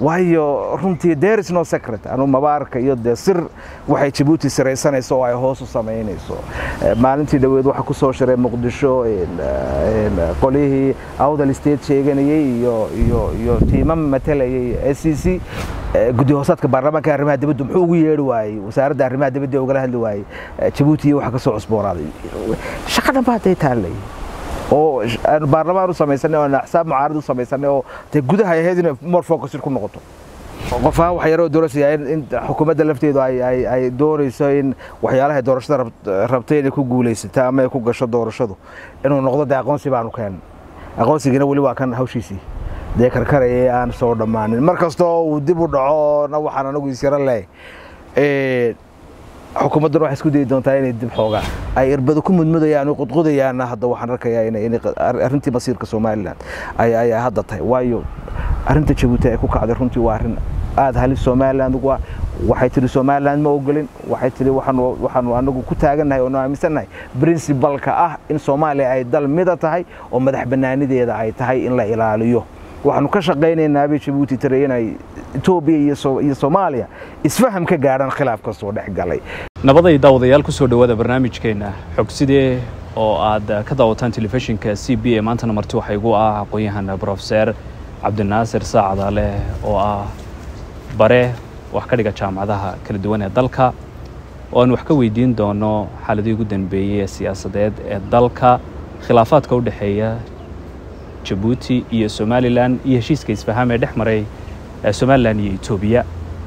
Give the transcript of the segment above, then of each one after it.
waayo runtii there is no secret anu mabaarka iyo sir waxay Djibouti siraysanayso oo ay hoos u sameynayso maalintii dhaweed waxa ku soo shiray Muqdisho qolihii awdal state sheeganayay iyo tiimam matalayay SCC guddi hoosaadka baarlamaanka arrimaha dibadda muxuu ugu yeeri waayay wasaaradda arrimaha dibadda uga hadli waayay Djibouti waxa ka soo cusboonaaday shaqada baatay taalay oo baarlamaan u sameeysan oo xsaab mucaarad u sameeysan oo gudaha ay heedin more focus ku noqoto qofaha wax yar oo doorashay in xukuumadda lafteedu ay doorayso in waxyaalaha doorashada rabtay inay ku guuleysata ama ay ku gasho doorashadu inuu noqdo aqoonsi baan u keen aqoonsigina wali waa kan hawshiisii karkarayay aan soo dhamaanin markastoo uu dib u dhaco waxaan anagu isira leeyahay xukuumaddu waxay isku day doontaa inay dib xoogaa ay irbado ku mudmudayaan oo qudqudayaan hadda waxaan arkayaa in arrintii masiirka Soomaaliland ay hadda tahay waayo arrinta Djibouti ay ku kacday runtii waa arrin aad halis Soomaaliland waxay tiri Soomaaliland ma ogolin waxay tiri waxaan anagu ku taaganahay oo aaminsanahay principle-ka ah in Soomaaliya ay dal mid tahay oo madax banaanideeda ay tahay in la ilaaliyo waxaanu ka shaqeynaynaa Djibouti inay Ethiopia iyo Soomaaliya isfaham ka gaaraan khilaaf ka soo dhaxgalay nabaday daawadayaal ku soo dhawaada barnaamijkeena xogsidee oo aad ka daawataan telefishinka CBA maanta marti waxa igu ah aqoonyahan Professor Cabdinaasir Saacadale oo ah bare wax ka dhiga jaamacadaha kala duwan ee dalka oo aan wax ka weydiin doono xaaladii ugu dambeeyay siyaasadeed ee dalka khilaafaadka u dhaxeeya Djibouti iyo Somaliland iyo heshiiska isfaham ee dhexmaray Somaliland iyo Ethiopia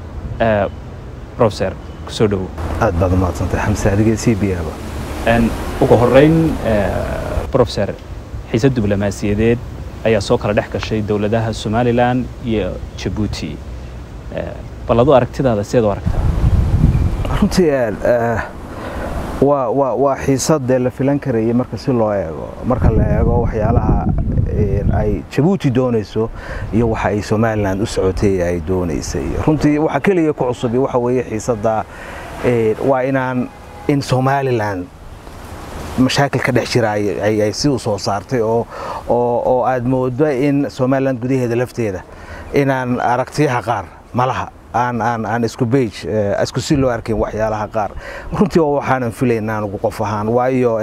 Professor kusoo dhaw aad baad u mahadsantahay Xamse adiga CBA ugu horeyn Professor xiisad diblomaasiyadeed ayaa soo kala dhex gashay dawladaha Somaliland iyo Djibouti baladu aragtidaada sidoo aragtaa runtii waa xiisad la filan karay marka si loo eego marka la eego waxyaalaha ay Djibouti doonayso iyo waxa ay Somaliland u socotay ay doonaysay runtii waxa kaliya ku cusub waxa weeye xiisada waa in Somaliland مشاكل كده شراي أي سيو صارتي أو أدمود إن سومالند جديه هذا لفته هذا إن أنا أركتيها قار ملها أن إسكو بيج إسكو سيلو أركين وحيا لها قار رنتي وحنا فيلين أنا وقفهان وأيو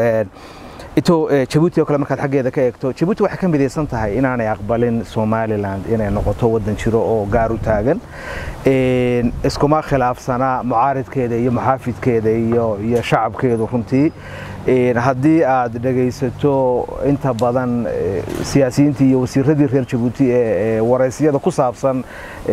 إتو Djibouti وكل ما كان حاجة ذا كيكتو Djibouti واحد كان بدي سنتها إن أنا أقبلين سوماليلاند إن نقطة ودن شرو أو جارو تاجن إن إسكو ما خلاف سنة معارض كده يمحافظ كده يا شعب كده رنتي إن هدي دقيستو أنت بدن سياسيين تي وسير هدي غير Djibouti ورئيسية ده كوساب سن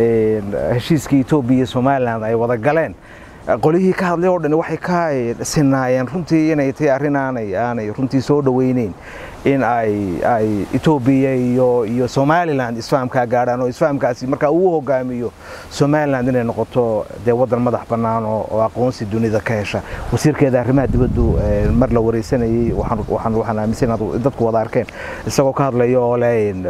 هشيسكي توبي سوماليلاند أي وضع قلين qolihii ka hadlay oo dhan waxay ka sinaayeen runtii inay tahay arrin aanay runtii soo dhaweyneen in ay Ethiopia iyo Somaliland isfahamka gaaraan oo isfahamkaasi marka uu hogaamiyo Somaliland inay noqoto wadan madax banaan oo aqoonsi dunida ka hesha wasiirkeeda arrimaha dibadda mar la wareysanayay waxaan aaminsanahay dadku wada arkeen isagoo ka hadlayo oo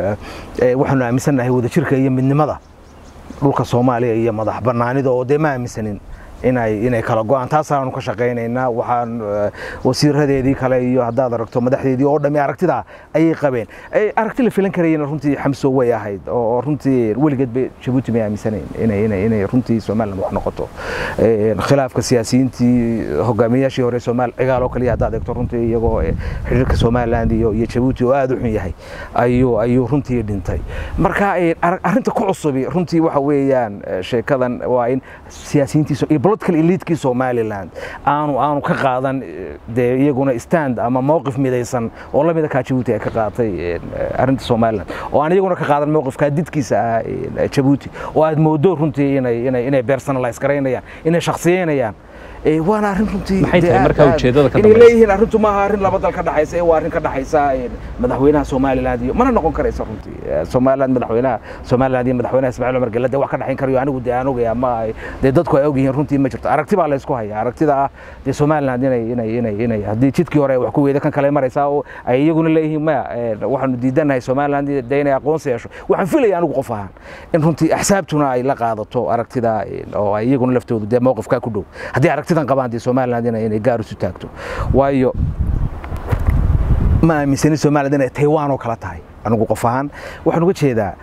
waxaan aaminsanahay wada jirka iyo midnimada dhulka Soomaaliya iyo madax banaanida oo ma aaminsanin inay kala go'aan taas aanu ka shaqeynaynaa waxaan wasiiradeedii kale iyo hadaad aragto madaxdeedii oo dhami aragtida ay qabeen aragti la filan karayeen runtii Xamso way ahayd oo runtii waligeed Djibouti ma aaminsaneen inay runtii Somaliland wax noqoto khilaafka siyaasiyiintii hogaamiyaashii hore Soomaal cigaal oo kaliya hadaad aragto runtii iyagoo xiriirka Somaliland iyo Djibouti oo aad u xun yahay ayuu runtii dhintay marka arrinta ku cusub runtii waxa weeyaan sheekadan waa in siyaasiyiintii political elite Somaliland aanu ka qaadan iyaguna stand ama mowqif midaysan oo la mid ah Djibouti ay ka qaatay arrinta Somaliland oo aan iyaguna ka qaadan mowqifka didkiisa Djibouti oo aad moodo runtii inay personalize gareynayaan inay shakhsiyeynayaan وانا arrin runtii marka ujeedada ka dambaysa leeyahay arrintu ma aha arrin laba dal ka dhaxaysa waa arrin ka dhaxaysa madaxweynaha Somaliland iyo mana noqon karaysa runtii Somaliland madaxweynaha Ismaaciil Umar Galada wax ka dhaxayn karayo anigu ogayaa ma dadku ay ogyihiin runtii ma jirto aragti baa la isku hayaa aragtida ah Somaliland inay hadii jidkii hore wax ku weedo kan kale maraysa oo ay iyaguna leeyihiin ma waxaanu diidanahay Somaliland inay aqoonsi yeesho waxaan filayaa anigu qof ahaan in runtii axsaabtuna ay la qaadato aragtida oo ay iyaguna laftoodu mowqifka ku dhow hadii sidan qabaan Somaliland inay gaar u taagto waayo ma aaminsan Somaliland inay Taiwan oo kala tahay anigu qof ahaan waxaan uga jeedaa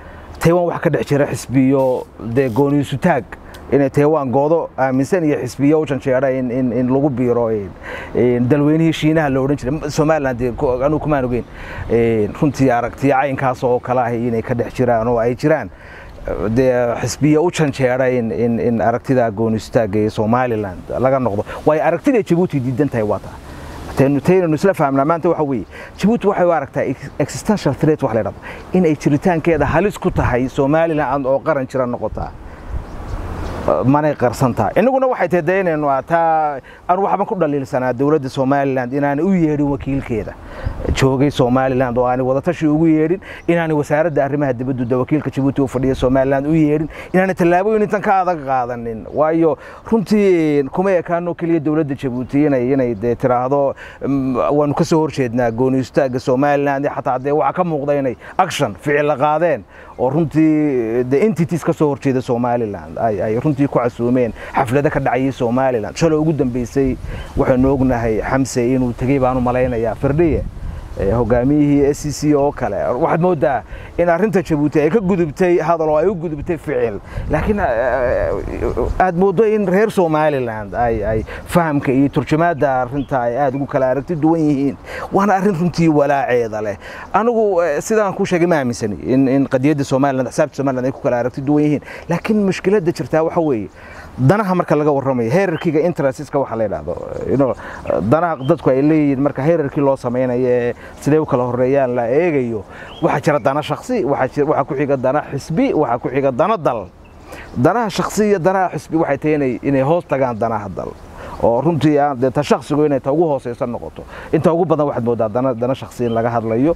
Taiwan wax ka dhex jira xisbiyo de gooniisu taag inay Taiwan goodo aaminsan iyo xisbiyo u janjeera in lagu biiro dalweynihii Shiinaha la oran jiray Soomaaliland anu kuma ogeyn runtii aragti caynkaas oo kala ah inay ka dhex jiraan oo ay jiraan de xisbiyo u janjeera in aragtida gooniisu taag ee Soomaaliland laga noqdo way aragtida Djibouti diidan tahay wata تينو نسلا فهمنا ما أنت وحوي جبوت وحي واركتا existential threat وحلا رب إن إجريتان كذا هالس كتها هي سومالي لعند أو قرن شرنا نقطة ما نقدر سنتا إنه كنا واحد تدين إنه تا أنا واحد بنقول دليل سنة دولة سومالي لاند إن أنا ويهري وكيل كذا شوقي سومالي لاند وأنا وضعت شو ويهرين إن أنا وسارة داري ما هدي بدو وكيل كجبوت وفريق سومالي لاند ويهرين إن أنا تلعبوا إن تنك هذا قاعدين وايو رنتي كم كانوا كل دولة جبوتي إن ترى هذا ونكسر شيدنا جوني استاج سومالي لاند حتى عدي وعكم مقضينا أكشن فعل قاعدين ورنتي the entities كسر شيد سومالي لاند أي رنتي كعسومين حفلة كده عيي سومالي لاند شلو قدام بيسي وحنوجنا هي حمسين وتجيب عنو ملايين يا فردية هجاميه SCC أو كلا واحد مودة إن أرنت جبوتي كجذبتي هذا لو أيوة جذبتي فعل لكن أد موضوع إن غير سومالي لاند أي فهم كي ترجمة دار أرنت أد جو كلا أرنت دوينين وأنا أرنتي ولا عيد عليه أنا جو سيدا نكون شيء ما مسني إن قد يد سومالي لاند حساب سومالي لاند كلا أرنت دوينين لكن مشكلة ده شرتها وحوي danaha marka laga warramay hierarchy-ga interest-ka waxa la yiraahdo danaha dadku ay leeyihiin marka hierarchy loo sameeyo sidee u kala horeeyaan la eegayo waxa jira dana shakhsi waxa ku xiga dana xisbi waxa ku xiga dana dal danaha shakhsiga danaha xisbi waxay tahay inay hoos tagaan danaha dal oo runtii aan ta shakhsigu inay ta ugu hooseysan noqoto inta ugu badan waxaad moodaa dana shakhsi in laga hadlayo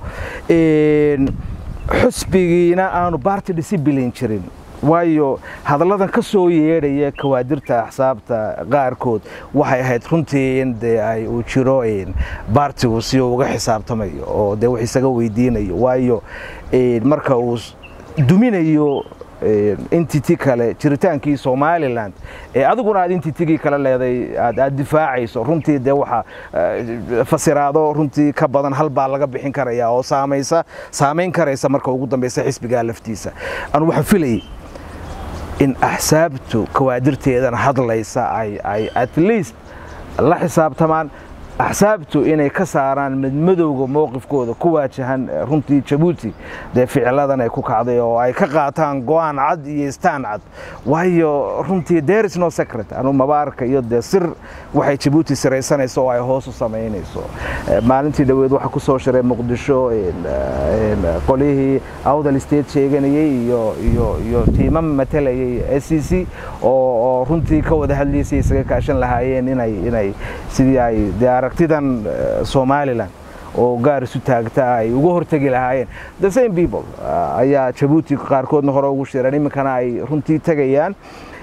xisbigiina aanu party discipline jirin waayo hadaladan ka soo yeedhaya kawaadirta axsaabta qaarkood waxay ahayd runtii in ay u jirooyin baartigu si uu uga xisaabtamayo oo de wax isaga weydiinayo waayo marka uu duminayo entity kale jiritaankii Somaliland adiguna aad entity kale leeday aad difaacayso runtii de waxa fasiraado runtii ka badan hal baa laga bixin karaya oo saameyn karaysa marka ugu dambeysay xisbiga laftiisa aan waxa filay in axsaabtu kawaadirteedan hadlaysa ay at least la xisaabtamaan axsaabtu inay ka saaraan madmadowga mowqifkooda ku waajahan runtii Djibouti de ficladan ay ku kacday oo ay ka qaataan go'aan cad iyo istaan cad waayo runtii there is no secret anu mabaarka iyo de sir waxay Djibouti siraysanayso oo ay hoos u sameynayso maalintii dhaweed waxa ku soo shiray Muqdisho qolihii awdal state sheeganayay iyo tiimam matalayay SCC oo runtii ka wada hadlaysay isaga kaashan lahaayeen inay sidii ay aragtidan Somaliland oo gaar isu taagta ay ugu hortagi lahaayeen the same people ayaa Djibouti qaarkoodna hore ugu shireen iminkana ay runtii tagayaan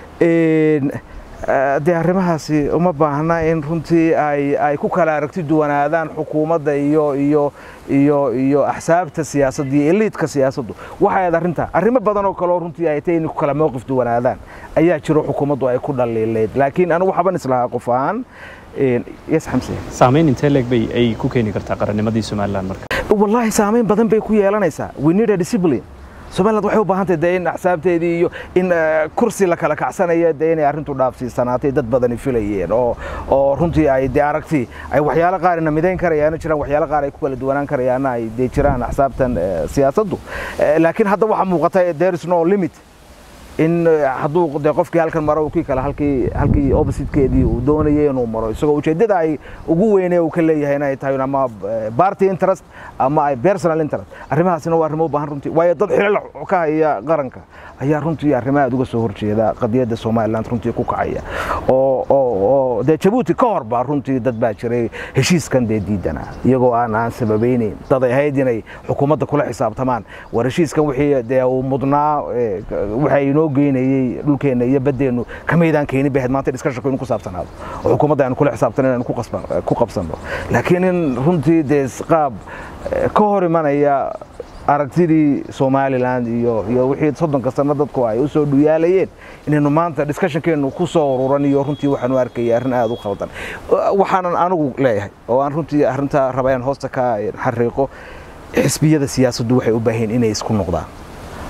de arrimahaasi uma baahna in runtii ay ku kala aragti duwanaadaan xukuumadda iyo axsaabta siyaasadda iyo elite-ka siyaasaddu waxay arrinta arrimo badan oo kale oo runtii ay tahay in ku kala mowqif duwanaadaan ayaa jiro xukuumaddu ay ku dhaliileed laakiin anu waxban islaha qof aan يسحمسي سامين انت لك بي اي ku keeni kartaa qarannimadii Soomaaliland marka wallahi saameyn badan bay ku yeelanaysaa we need a discipline Soomaaliland waxay u baahan tahay in axsaabteedii iyo in kursi la kala kacsanaya in arrintu dhaafsiisanaatay dad badan filayeen oo runtii ay aragti ay waxyaalo qaar in midayn karayaan jiraan waxyaalo qaar ay ku kala duwanaan karayaan ay jiraan axsaabtan siyaasaddu laakiin hadda waxa muuqata there is no limit in hadduu qofkii halkan maro uu kala halkii opposite-keedii uu doonayay inuu maro isagoo ujeedada ay ugu weynay uu ka leeyahay inay tahay ama party interest ama ay personal interest arrimahaasina waa arrimo u baahan runtii waayo dad xilal ka haya qaranka ayaa runtii arrimaha uga soo horjeeda qadiyada Somaliland runtii ku kacaya oo de Djibouti ka hor baa runtii dad baa jiray heshiiskan diidana iyagoo aan sababeyneen dad ay haydinay xukuumadda kula xisaabtamaan war heshiiskan wixii de uu mudnaa waxay inoo geynayay dhulkeena iyo badeenu kameedaan keenin baahid maanta discussion ku saabsanaado xukuumadda aan kula xisaabtanayna ku qabsano laakiin in runtii de qaab ka hor imanaya aragtidii Somaliland iyo wixii 30 sano dadku ay u soo dhuyaalayeen inaynu maanta discussion-keenu ku soo ururan iyo runtii waxaanu arkay arrin aad u qaldan waxaan anigu leeyahay oo aan runtii arrinta rabayaan hoosta ka xariiqo xisbiyada siyaasaddu waxay u baahan inay isku noqdaan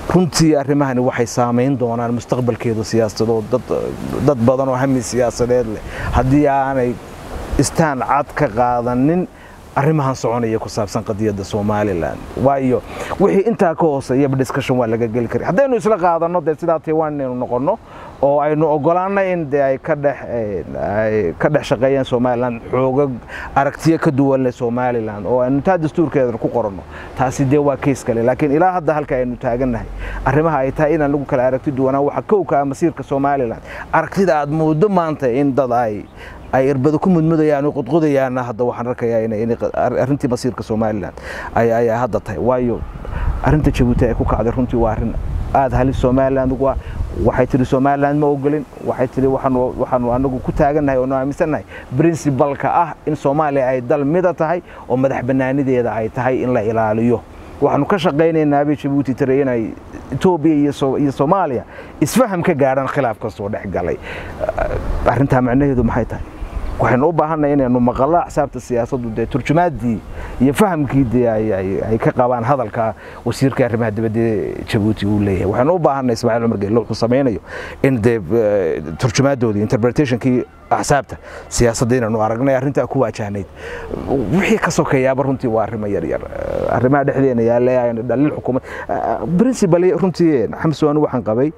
runtii arrimahani waxay saameyn doonaan mustaqbalkeeda siyaasadeed dad badan oo hami siyaasadeed leh haddii aanay istaan cad ka qaadanin arrimahan soconaya ku saabsan qadiyadda Somaliland waayo wixii inta ka hooseeya discussion waa laga gali karaa haddaynu isla qaadano sidaa Taiwan inuu noqono oo aynu ogolaanay in ay ka dhex shaqeeyaan Somaliland xoogag aragtiyo ka duwan leh Somaliland oo aynu taa dastuurkeeda ku qorano taasi waa case kale laakiin ilaa hadda halka aynu taaganahay arrimaha ay tahay in lagu kala aragti duwanaa waxa kowka masiirka Somaliland aragtida aad moodo maanta in dad ay irbado ku mudmudayaan oo qodqodayaan hadda waxaan arkayaa in arrintii masiirka Somaliland ay hadda tahay waayo arrinta Djibouti ay ku kacday runtii waa arrin aad halis Somaliland waxay tiri Somaliland ma ogolin waxay tiri waxaan anagu ku taaganahay oo aaminsanahay principle-ka ah in Soomaaliya ay dal mid tahay oo madax banaanideeda ay tahay in la ilaaliyo waxaanu ka shaqeynaynaa Djibouti tiri inay Ethiopia iyo Soomaaliya isfaham ka gaaraan khilaaf ka soo dhex galay arrinta macnaheedu maxay tahay waxaan u baahanahay inaynu maqalno xisaabta siyaasaddu turjumaadii iyo fahamkii ay ka qabaan hadalka wasiirka arrimaha dibadda Djibouti uu leeyahay waxaan u baahanahay Ismaaciil Cumar Geelle wuxuu sameeyo in turjumaadoodii interpretationkii xisaabta siyaasadda inaynu aragnay arrinta ku waajahnayd wixii ka sokeeyaaba runtii waa arrimo yar arrimaha dhexdeena yaala dalil xukuumad principle runtii xamsoon waxaan qabay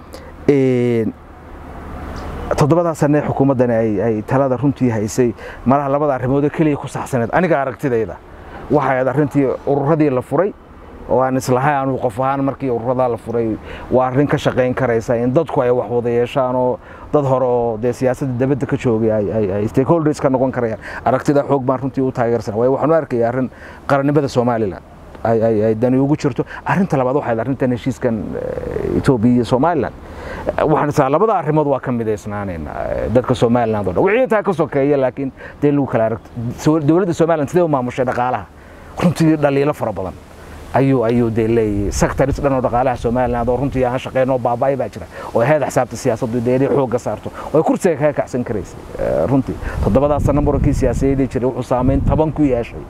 todobada sano xukuumaddan ay talada runtii haysay malaha labada arrimood kaliya ku saxsaneed aniga aragtidayda waxay arrintii ururadii la furay oo aan islahay aanu qof ahaan markii ururada la furay waa arrin ka shaqeyn karaysa in dadku ay wax wada yeeshaan oo dad hore oo siyaasadda dibadda ka joogay ay stakeholders ka noqon karayaan aragtida xoog baan runtii u taageersan waxaan u arkay arrin qarannimada Somaliland ay dani ugu jirto arrinta labaad waxay arrintan heshiiskan Ethiopia iyo Somaliland waxaan isla labada arrimood waa ka mideysnaanayna dadka Somaliland oo wixii taa ka sokeeya laakiin lagu kala aragto dawladda Somaliland sidoo maamushay dhaqaalaha runtii dhaliilo fara badan ayuu leeyahay sectors dhan oo dhaqaalaha Somaliland oo runtii aan shaqeyno baabay baa jira oo hay'ad xisaabta siyaasaddu xoog saarto oo kursiga ka kacsan kareysay runtii todobada sano muranka siyaasadeed jiray wuxuu saameyn taban ku yeeshay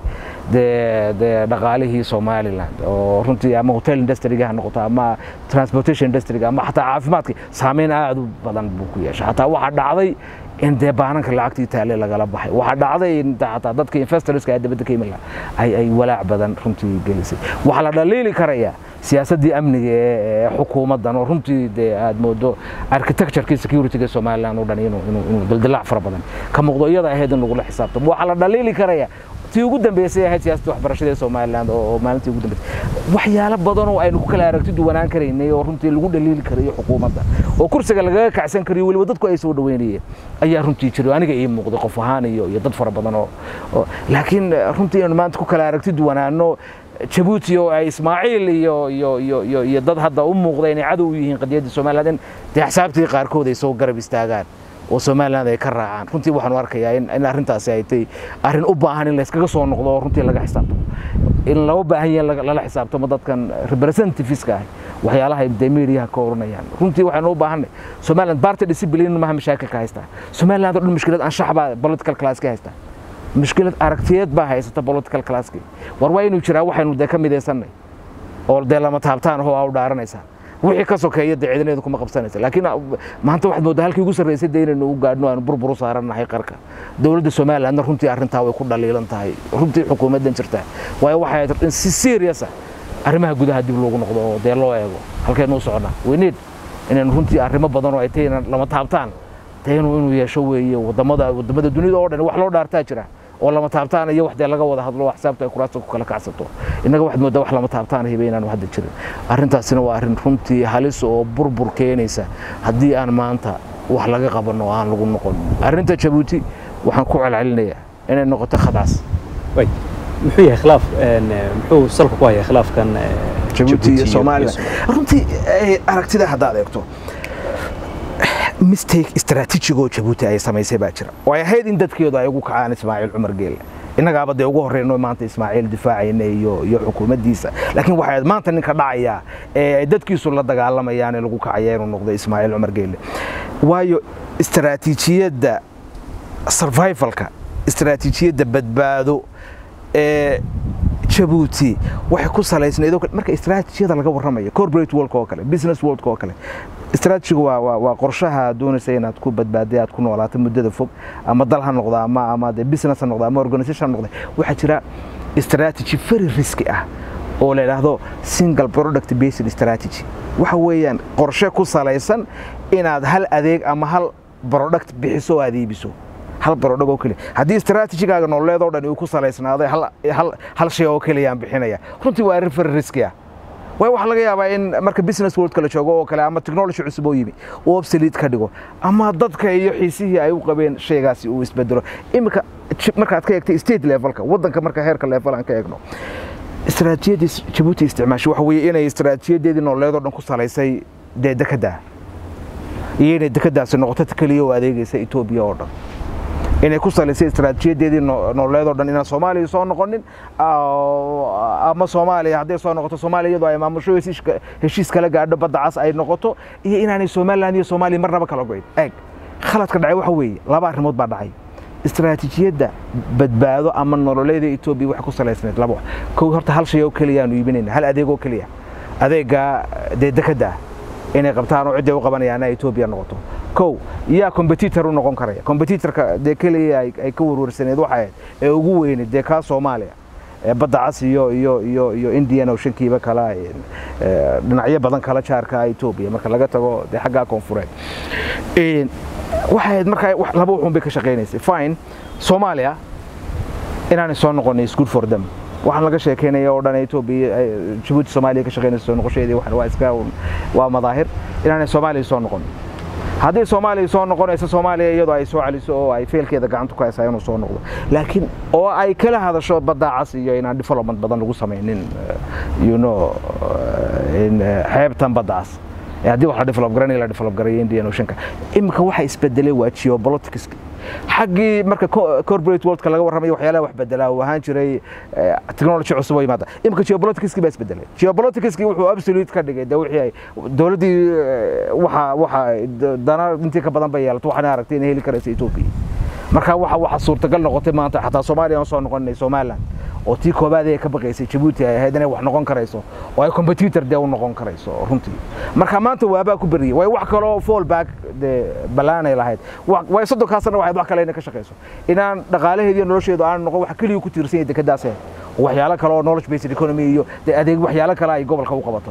dhaqaalihii Somaliland oo runtii ama hotel industry-ga noqoto ama transportation industry-ga ama xataa caafimaadka saameyn aad u badan buu ku yeeshay xataa waxa dhacday in baananka lacagtii taale lagala baxay waxa dhacday in dadka investors-ka ay dibadda ka yimaadaan ay walaac badan runtii gelisay waxa la dhaliili karaya siyaasadii amniga ee xukuumaddan oo runtii aad moodo architecture-ka security-ga Somaliland oo dhan inuu dildilaac fara badan ka muuqdo iyada ahayd in lagu la xisaabtamo waxa la dhaliili karaya tii ugu dambeysay ahayd siyaasadda waxbarashada Somaliland oo maalintii ugu dambeysay waxyaalo badan oo aynu ku kala aragti duwanaan karaynay oo runtii lagu dhaliili karayo xukuumadda oo kursiga laga kacsan kariyo waliba dadku ay soo dhaweynayeen ayaa runtii jiray aniga ii muuqday qof ahaan iyo dad fara badan oo laakiin runtii aan maanta ku kala aragti duwanaano Djibouti oo ay Ismaaciil iyo dad hadda u muuqday inay cadow u yihiin qadiyadda Somaliland xisaabtii qaarkood ay soo garab istaagaan oo Somaliland ay ka raacaan runtii waxaan arkayaa in arrintaasi ay tahay arrin u baahan in la iskaga soo noqdo oo runtii laga xisaabtamo in loo baahan yahay lala xisaabtamo dadkan representatives-ka ah waxyaalaha ay media ka oranayaan runtii waxaan u baahanay Somaliland party discipline ma mashaakil ka haysta Somaliland oo mushkilad aan shacabka political class ka haysta mushkilad aragtiyeed baa haysata political class-ka war waa inuu jiraa waxaynu ka mideysanay oo lama taabtaan oo u dhaaranaysa wixii ka sokeeya ciidaneedu kuma qabsanaysa laakiin maanta waxaad moodaa halkii ugu sareysay inaynu u gaadhno aan burbur saaranahay qarka dawladda Somaliland runtii arrintaa way ku dhaliilan tahay runtii xukuumaddan jirta waxay in si serious arrimaha gudaha dib loogu noqdo oo loo eego halkeen u socona we need inaan runtii arrimo badan oo ay tahay lama taabtaan inuu yeesho weeye wadamada dunida oo dhan wax loo dhaartaa jira oo lama taabtaan iyo wax laga wada hadlo xisaabta ay kuraasta ku kala kacsato inaga waxaad moodaa wax lama taabtaan hibeynaan hadda jirin arrintaasina waa arrin runtii halis oo burbur keenaysa haddii aan maanta wax laga qabano aan lagu noqon arrinta Djibouti waxaan ku celcelinayaa inay noqoto khadaas muxuu yahay khilaaf muxuu salka ku hayaa khilaafkan Djibouti iyo Soomaaliya runtii aragtida hadda eegto mistake strategic oo Djibouti ay samaysay baa jira way ahayd in dadkeedu ay ugu kacaan Ismaaciil Cumar Geelle inaga abada ugu horeeyno maanta Ismaaciil difaacayna iyo xukuumaddiisa laakiin waxay maanta ninka dhacaya ee dadkiisu la dagaalamayaan ee lagu kacay inuu noqdo Ismaaciil Cumar Geelle waayo istaraatiijiyadda survivalka istaraatiijiyadda badbaado ee Djibouti waxay ku salaysnayd marka istaraatiijiyada laga warramayo corporate world oo kale business world oo kale استراتيجي وقرشها دون سينات كوب بدباديات كونوا على تمدد فوق أما ضلها النقطة أما ده بيزنس النقطة أما أورجانيزيشن النقطة وحتى استراتيجي فري ريسكي ولا هذا سينجل برودكت بيس استراتيجي وحويان قرشة كوساليسن إن هل أديك أما هل برودكت بيحسوا هذه بيسو هل برودكت أوكله هذه استراتيجي كأنه نولله ده إنه كوساليسن هذا هل شيء أوكله يعني بحنايا كنت وارد فري ريسكي way wax laga yaabaa in marka business world kala joogo oo kale ama technology cusub oo yimi oo obsolete ka dhigo ama dadka iyo xiisihii ay u qabeen shaygaasi uu isbedelo imika marka aad ka eegtay state levelka wadanka marka heerka level aan ka eegno istaraatiijiyada Djibouti isticmaasho waxa weeye inay istaraatiijiyadeedii nololeed dhan ku salaysay dekada iyo dekadaas noqoto kaliya oo adeegaysa Ethiopia oo dhan inay ku salaysay istaraatiijiyadeedii nololeed dhan inaan Soomaaliya soo noqonin ama Soomaaliya haddii soo noqoto Soomaaliya iyadoo ay maamusho heshiis kala gaadho badda cas ay noqoto iyo inaanay Soomaaliland iyo Soomaaliya marnaba kala goyn eeg khaladka dhacay waxa weeye laba arrimood baa dhacay istaraatiijiyada badbaado ama nololeed Ethiopia wax ku salaysnayd laba koow horta hal shay oo kaliya aanu iibinayna hal adeeg oo kaliya adeega dekada inay qabtaan oo cid ay u qabanayaan Ethiopia noqoto كو يا كومبيتيتور ونقون كريه كومبيتيتور كديكلي أي كورورسنيد واحد وجوين ديكا سوماليا بدأ عسيو يو إنديان وشن كيبا كلا نعيب بدن كلا شاركة إثيوبيا مركز لقته ده حاجة كونفورت واحد مركز لابوهم بك شقينيس فاين سوماليا إن أنا صار نقول is good for them waxaan laga sheekeynaa oo dhan Ethiopia Djibouti Soomaaliya ka shaqeynayso noqosheedii wax waa iska waa madaahir inaan Soomaaliya soo noqon haddii Soomaaliya soo noqonayso Soomaaliya iyadoo ay soo celiso oo ay feelkeeda gacanta ku hayso inuu soo noqdo laakiin oo ay kala hadasho badda cas iyo inaan development badan lagu sameeynin in xeebtan badda cas haddii wax la develop gareeyay Indian Ocean-ka imika waxa isbedelay waa geopolitics حقي مركا كوربريت وورد كلا ورمي وحياله wax bedela waxaan jiray technology cusub oo yimaada imka geopolitics baa isbedelay geopolitics wuxuu absolute ka dhigay dawixii dawladii waxa dana intii ka badan bay yeelato waxaan aragtay in heli karaysa Ethiopia marka waxa suurtagal noqotay maanta xataa Soomaaliya soo noqonay Somaliland oo tii koobaad ay ka baqaysay Djibouti ay ahayd inay wax noqon karayso oo ay competitor de u noqon karayso runtii marka maanta waaba ku bariyay way wax kale oo fall back de balaanay lahayd way sodonkaasna waxay wax kale inay ka shaqeyso inaan dhaqaalaheedii nolosheedu aan noqon wax kaliya ku tiirsan dekadaas waxyaalo kale oo knowledge based economy iyo adeeg waxyaalo kale ay gobolka u qabato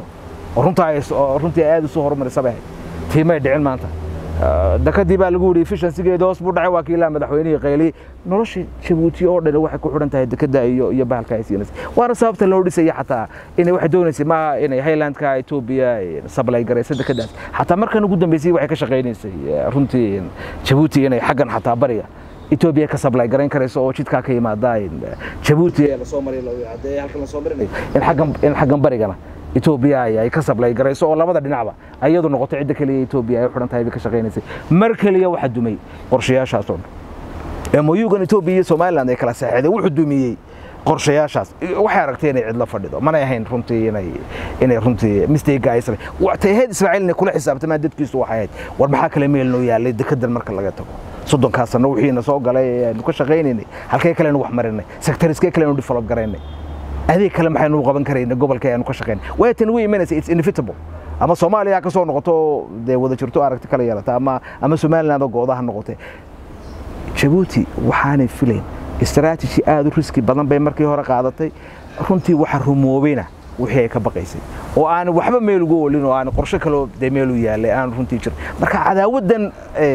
runtii aad u soo horumarisay tiimay dhicin maanta dakadii baa lagu yiri efficiency-geeda hoos buu dhacay wakiilada madaxweynaha qeyli nolosha Djibouti oo dhan waxay ku xiran tahay dekada iyo bahalka ay siinaysa waana sababta loo dhisay xataa inay wax doonaysay ma inay Highland-ka Ethiopia supply garaysa dekadaas xataa markan ugu dambeysay waxay ka shaqeynaysay runtii Djibouti inay xaggan xataa bariga Ethiopia ka supply garayn karayso oo jidka ka yimaada Djibouti la soo maray loo yahay halkan la soo marinay in xaggan barigana Ethiopia ay ka supply garayso oo labada dhinacba ayadu noqotay cid kale Ethiopia ay xiran tahay ka shaqeynaysa markaliya waxa dumay qorshayaashaas oo MOU-gan Ethiopia iyo Somaliland ay kala saxeeday wuxuu dumiyay qorshayaashaas waxay aragtay inay cid la fadhido mana ahayn runtii inay runtii mistake guys waxay heed Israa'iilna kula xisaabtama dadkiisu waxay ahayd war maxaa kale meel noo yaalay dekadan marka laga tago sodonkaasna wixiina soo galay ku shaqeynay halkay kale wax marinay sectoriskay kale develop gareynay adeeg kale maxaynu qaban kareynaa gobolka aynu ka shaqeyn way tan way imanaysa it's inevitable ama Soomaaliya ka soo noqoto de wada jirto aragti kale yeelata ama Somaliland oo goodaha noqotay Djibouti waxaanay filayn istaraatiiji aad u riski badan bay markii hore qaadatay runtii waxa rumoobayna wixii ay ka baqaysay oo aan waxba meel ugu olin oo aan qorshe kale de meel u yaalay aan runtii jir marka cadaawadan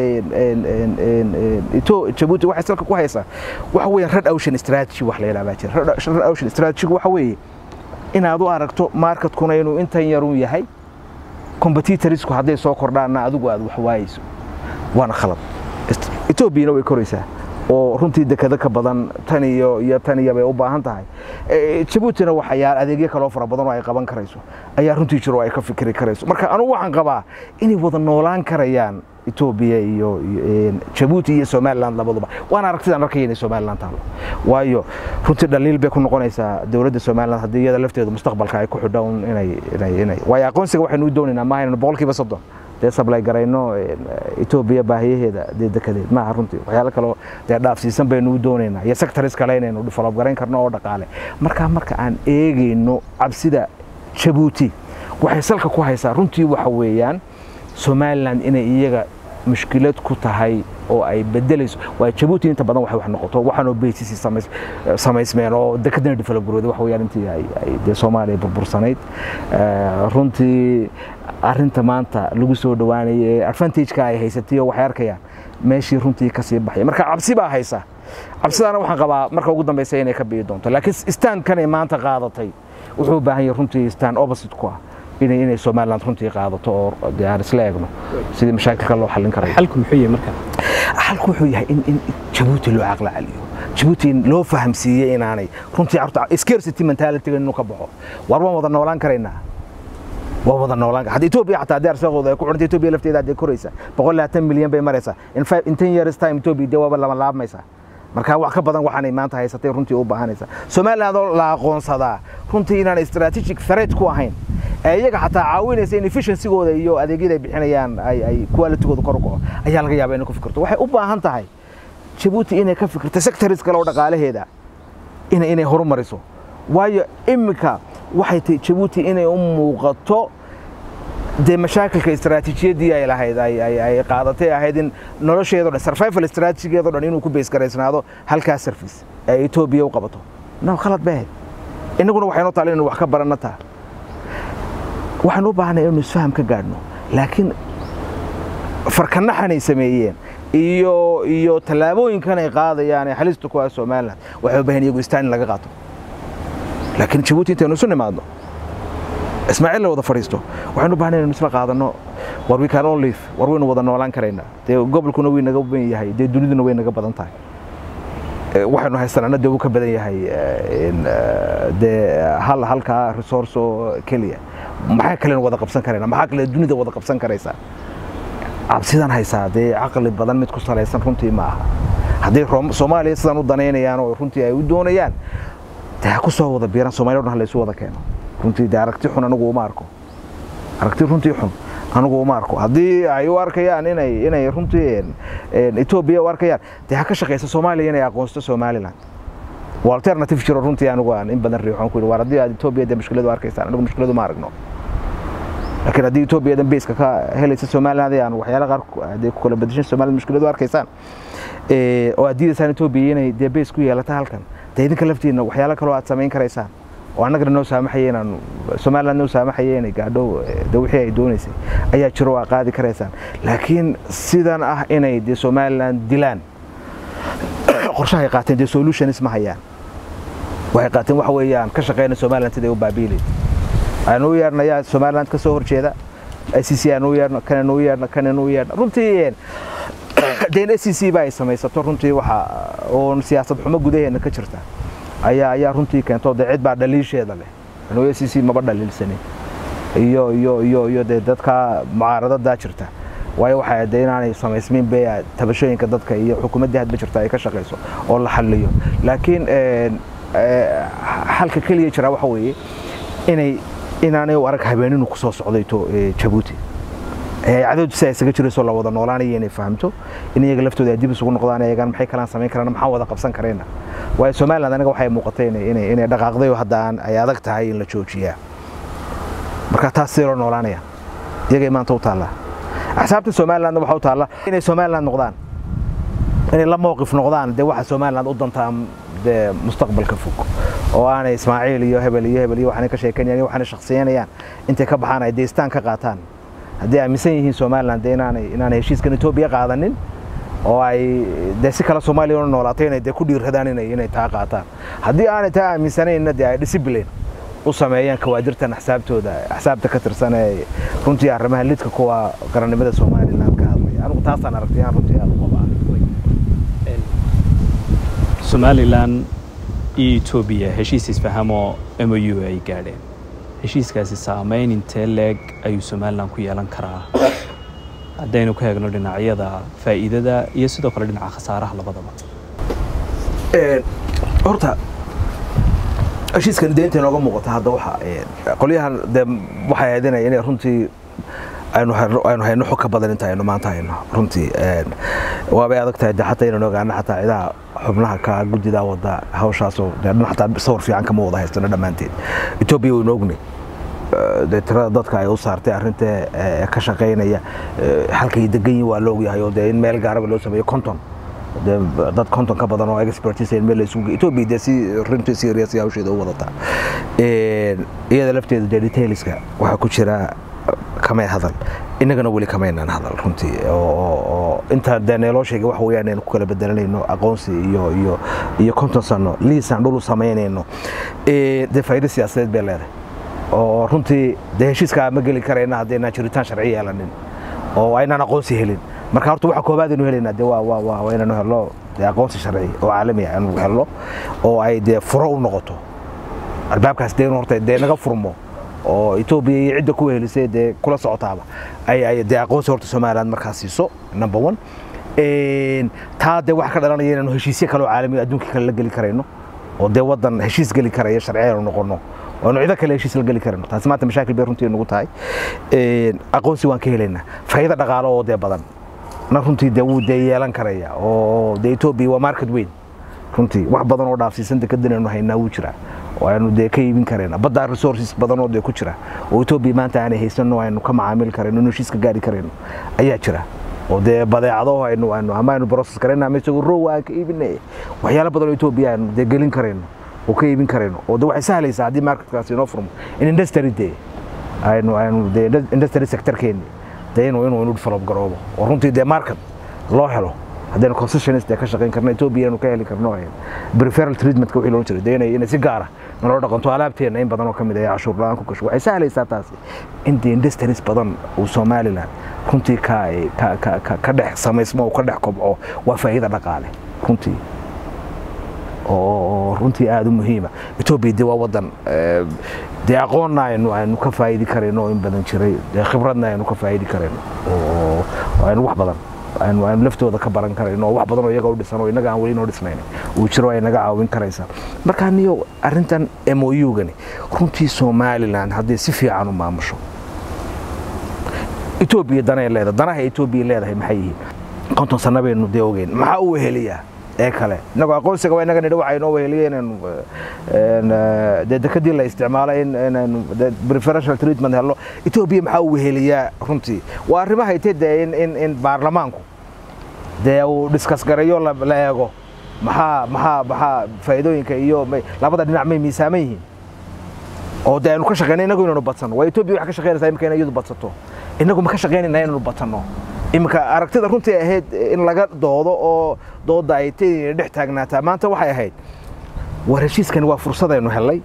Djibouti waxa salka ku haysa waxa weeye red ocean strategy wax la yiraahdo jir red ocean strategy waxa weeye in aad u aragto market-kuna inuu intan yar u yahay competitors-ku haday soo kordhaan adigu aad wax waayso waana khalad Ethiopia way koraysaa oo runtii dekada ka badan tan iyo bay u baahan tahay Djibouti waxa yaal adeegyo kale oo fara badan oo ay qaban karayso ayaa runtii jiro ay ka fikri karayso marka anu waxaan qabaa inay wada noolaan karayaan Ethiopia iyo Djibouti iyo Somaliland labaduba waan aragtida markay inay Somaliland taalo waayo runtii dhaliil bay ku noqonaysaa dawladda Somaliland hadii iyada lafteedu mustaqbalka ay ku xidhoon inay way aqoonsiga waxaynu doonaynaa ma hayno boqolkiiba 30 dee supply garayno Ethiopia baahiyaheeda deedekeed ma aha runtii waxyaalo kale oo dee dhaafsiisan baynu u doonaynaa iyo sectors kale inaynu develop garayn karno oo dhaqaale marka aan eegayno cabsida Djibouti waxay salka ku haysaa runtii waxa weeyaan Somaliland inay iyaga mushkilad ku tahay oo ay bedelayso waa Djibouti inta badan wax noqoto waxaanu beesisi samaysmeen oo dekadna develop garooday wax weeyaan intii ay de Soomaaliya burbursanayd runtii arinta maanta lagu soo dhawaanay advantage-ka ay haysatay oo waxay arkayaan meeshii runtii ka sii baxay marka cabsi baa haysa cabsidana waxaan qabaa marka ugu dambeysay inay ka biyo doonto laakiin stand kan ay maanta qaadatay wuxuu u baahan yahay runtii stand opposite ku ah inay Somaliland runtii qaadato oo diyaar isla eegno sidii mashaakilka loo xallin karo xalku muxuu yahay marka xalku wuxuu yahay in Djibouti loo aqal caliyo Djibouti loo fahamsiiyay inaanay runtii scarcity mentality inuu ka baxo war waan wada noolaan karaynaa wada noolaan hadii Ethiopia xataa diyaar saqooda ay ku xirtay Ethiopia lafteeda ay koraysa 120 milyan bay maraysa in 10 years time Ethiopia dawaba lama laabmaysa marka wax ka badan waxaan maanta haysatay runtii u baahanaysa Somaliland la aqoonsadaa runtii inaan strategic threat ku ahayn ayaga xataa caawinaysa in efficiency-gooda iyo adeegyada ay bixinayaan ay quality-gooda kor u kaco ayaa laga yaabaa inay ku fikirto waxay u baahan tahay Djibouti inay ka fikirto sectors kale oo dhaqaalaheeda inay horumariso waayo imika waxay tahay Djibouti inay u muuqato de mashaakilka istaraatiijiyadii ay lahayd ay qaadatay ahayd in nolosheedu dhan survival strategy-geedu dhan inuu ku base gareysnaado halka service ay Ethiopia u qabato khalad baa inaguna waxaynu taaleen wax ka baranata waxaan u baahanahay inuu isfaham ka gaadhno laakiin farkanaxanay sameeyeen iyo talaabooyinkan ay qaadayaan ee halista ku ah Somaliland waxay u baahan yihiin istaan laga qaato laakiin Djibouti intaanu soo nimaadno Ismaaciil la wada fariisto waxaanu u baahanahay inuu isla qaadano war we can all live war waynu wada noolaan karaynaa dee gobolkuna way naga badan yahay dee duniduna way naga badan tahay waxaanu haysanaa dee uu ka badan yahay dee halka resource kaliya maxay kale wada qabsan karayna maxay kale dunida wada qabsan karaysa absidan haysaa dee aqli badan mid ku salaysan runtii ma aha hadii Soomaaliya sidan u daneynayaan oo runtii ay u doonayaan taa ku soo wada biiran Soomaaliya oo la soo wada keeno runtii daaragti xun anagu uma arko aragti runtii xun anagu uma arko hadii ay u arkayaan inay runtii Ethiopia u arkayaan taa ka shaqeysa Soomaaliya inay aqoonsato Somaliland alternative jiro runtii anagu aan in badan riixan ku war hadii Ethiopia de mushkiladu arkaysan anagu mushkiladu ma aragno laakiin hadii Ethiopia dan base ka helaysa Somaliland aan waxyaalo qaar ay ku kala bedeshay Somaliland mushkiladu arkaysan oo hadii san Ethiopia inay de base ku yeelata halkan idinka laftiina waxyaalo kale oo aad sameyn karaysaan oo anaga noo saamaxayeen Somaliland noo saamaxayeen gaadho de wixii ay doonaysay ayaa jiro waa qaadi karaysaan laakiin sidan ah inay de Somaliland dilaan qorshaha qaateen de solution isma hayaan waxay qaateen waxa weeyaan ka shaqeynaa Somaliland sidii u baabiilay aanu yeernaya Somaliland ka soo horjeeda ICC aanu yeerno kana yeerno runtii deen ICC baa samaysato runtii waxa oo siyaasad xumo gudaheena ka jirta ayaa runtii keento cid baa dhaliisheeda leh aanu ICC ma badalilsanay iyo dadka mucaaradada jirta waayo waxa deynaan samaysmin bay tabashooyinka dadka iyo xukuumadda hadba jirta ay ka shaqeyso oo la xalliyo laakiin halka kaliya jira waxa weeye inaanay u arag habeeninu ku soo socdayto Djibouti cadawdu si ay isaga jirayso la wada noolaanayeen inay fahamto in iyaga laftooda dib isugu noqdaan ayagan maxay kala sameyn karaan maxaa wada qabsan karayna way Somaliland anaga waxay muuqatay inay dhaqaaqday oo haddaan ay adag tahay in la joojiyaa marka taas si loo noolaanaya iyaga maanta u taala axsaabta Somaliland waxa u taala inay Somaliland noqdaan inay la mowqif noqdaan de waxa Somaliland u dantaa de mustaqbalka fog oo aan Ismaaciil iyo Hebel iyo waxaan ka sheekanayaan waxaan shakhsiyanayaan intay ka baxaan ay deestaan ka qaataan hadii ay misan yihiin Somaliland inaanay heshiiskan Ethiopia qaadanin oo ay de si kala Soomaaliya oo noolaatay inay de ku dhiiradaan inay taa qaataan hadii aanay taa aaminsanayna de ay discipline u sameeyaan kawaadirtan axsaabta ka tirsan ee runtii arrimaha lidka kuwa qarannimada Somaliland ka hadlaya anigu taasaan aragtay runtii aad u qabaa Somaliland iyo Ethiopia heshiis isfahamo MOU ay gaadheen heshiiskaasi saameyn intee leeg ayuu Somaliland ku yeelan karaa haddaynu ka eegno dhinacyada faa'iidada iyo sidoo kale dhinaca khasaaraha labadaba horta heshiiskan deynta nooga muuqata hadda waxa qoliyahan de waxay aadinayeen inay runtii aynu hayno xog ka badan inta aynu maanta hayno runtii waabay adag tahay xataa inaan ogaano xataa ciidaha xubnaha ka gudida wada hawshaasoo dhan xataa sawir fiican kama wada haystana dhammaanteed Ethiopia way noogni tirada dadka ay u saartay arrinta ka shaqeynaya halkay degan yihiin waa loo yahay oo in meel gaaraba loo sameeyo konton dad konton ka badan oo expertise meel la isugu Ethiopia si runtii serious hawsheeda u wadata iyada lafteeda detailska waxa ku jira kama hadal inagana wali kama inaan hadal runtii oo inta daneelo sheegay wax weeyaan in ku kala bedelanayno aqoonsi iyo konton sano liisan dhul sameeynayno faa'iido siyaasadeed bay leedahay oo runtii heshiiska ma geli karayna haddii jiritaan sharci yeelanin oo aynaan aqoonsi helin marka horta waxa koobaad inuu helayna waa inaan helo aqoonsi sharci oo caalami ah inuu helo oo ay furo u noqoto albaabkaas horta naga furmo oo Ethiopia iyo cidda ku helisay kula socotaaba ay aqoonsi horta Soomaaliland markaas siiso number 1 taa wax ka dhalanaya inaan heshiisyo kale oo caalami adduunka kale la gali karayno oo wadan heshiis gali karaya sharciyeed noqono oo cid kale heshiis la gali karayno taas maanta mashaakil bay runtii nagu tahay aqoonsi waan ka helaynaa faa'iido dhaqaale oo badan runtii wuu yeelan karaya oo Ethiopia waa market weyn runtii wax badan oo dhaafsiisan dekadana haynaa wuu jira oo aanu ka iibin karayna badda resources badan oo ku jira oo Ethiopia maanta aan haysano aynu ka macaamil karayno heshiiska gaari karayno ayaa jira oo badeecado aynu process karayna ama isagoo row aan ka iibinay waxyaalo badan oo Ethiopia aynu gelin karayno oo ka iibin karayno oo waxay sahlaysaa hadii marketkaas inoo furmo in industry aynu industry sector keeni inuu develop garoobo oo runtii market loo helo haddana concessionist ka shaqeyn karna Ethiopia inuu ka heli karno preferential treatment ka wixii loo jeeday inay si gaar ah noo dhaqanto alaabteena in badan oo kamid ah cashuur la'aan ku gasho waxay sahlaysaa taas in industries badan oo Soomaaliland runtii ka dhex sameysmo oo ka dhex kobco waa faa'iido dhaqaale runtii oo runtii aad u muhiim ah Ethiopia waa wadan aqoonna aynu ka faa'iidi karayno in badan jiray khibradna aynu ka faa'iidi karayno oo aynu wax badan aynu laftooda ka baran karayno wax badan oo iyaga u dhisan oo inaga aan wali noo dhisnayn uu jiro ay naga caawin karaysa marka niyo arrintan MOU-gani runtii Soomaaliland haddii si fiican u maamusho Ethiopia danaha Ethiopia leedahay maxay yihiin konton sano baynu ogeyn maxaa uu heliyaa kale inaga aqoonsiga waa inaga nidhi waxay noo weheliyeen dekadii la isticmaalay in preferential treatment helo Ethiopia maxaa uu weheliyaa runtii waa arrimaha ay tahay in baarlamaanku uu discuss garayo la eego maxaa faa'iidooyinka iyo labada dhinac may miisaaman yihiin oo aynu ka shaqeynay inagu inaynu badsano waa Ethiopia wax ka shaqeynaysaa imika inay iyadu badsato inagu ma ka shaqeynayna inaynu badsano imika aragtida runtii ahayd in laga doodo oo dooda ay dhex taagnaataa maanta waxay ahayd war heshiiskan waa fursad aynu helay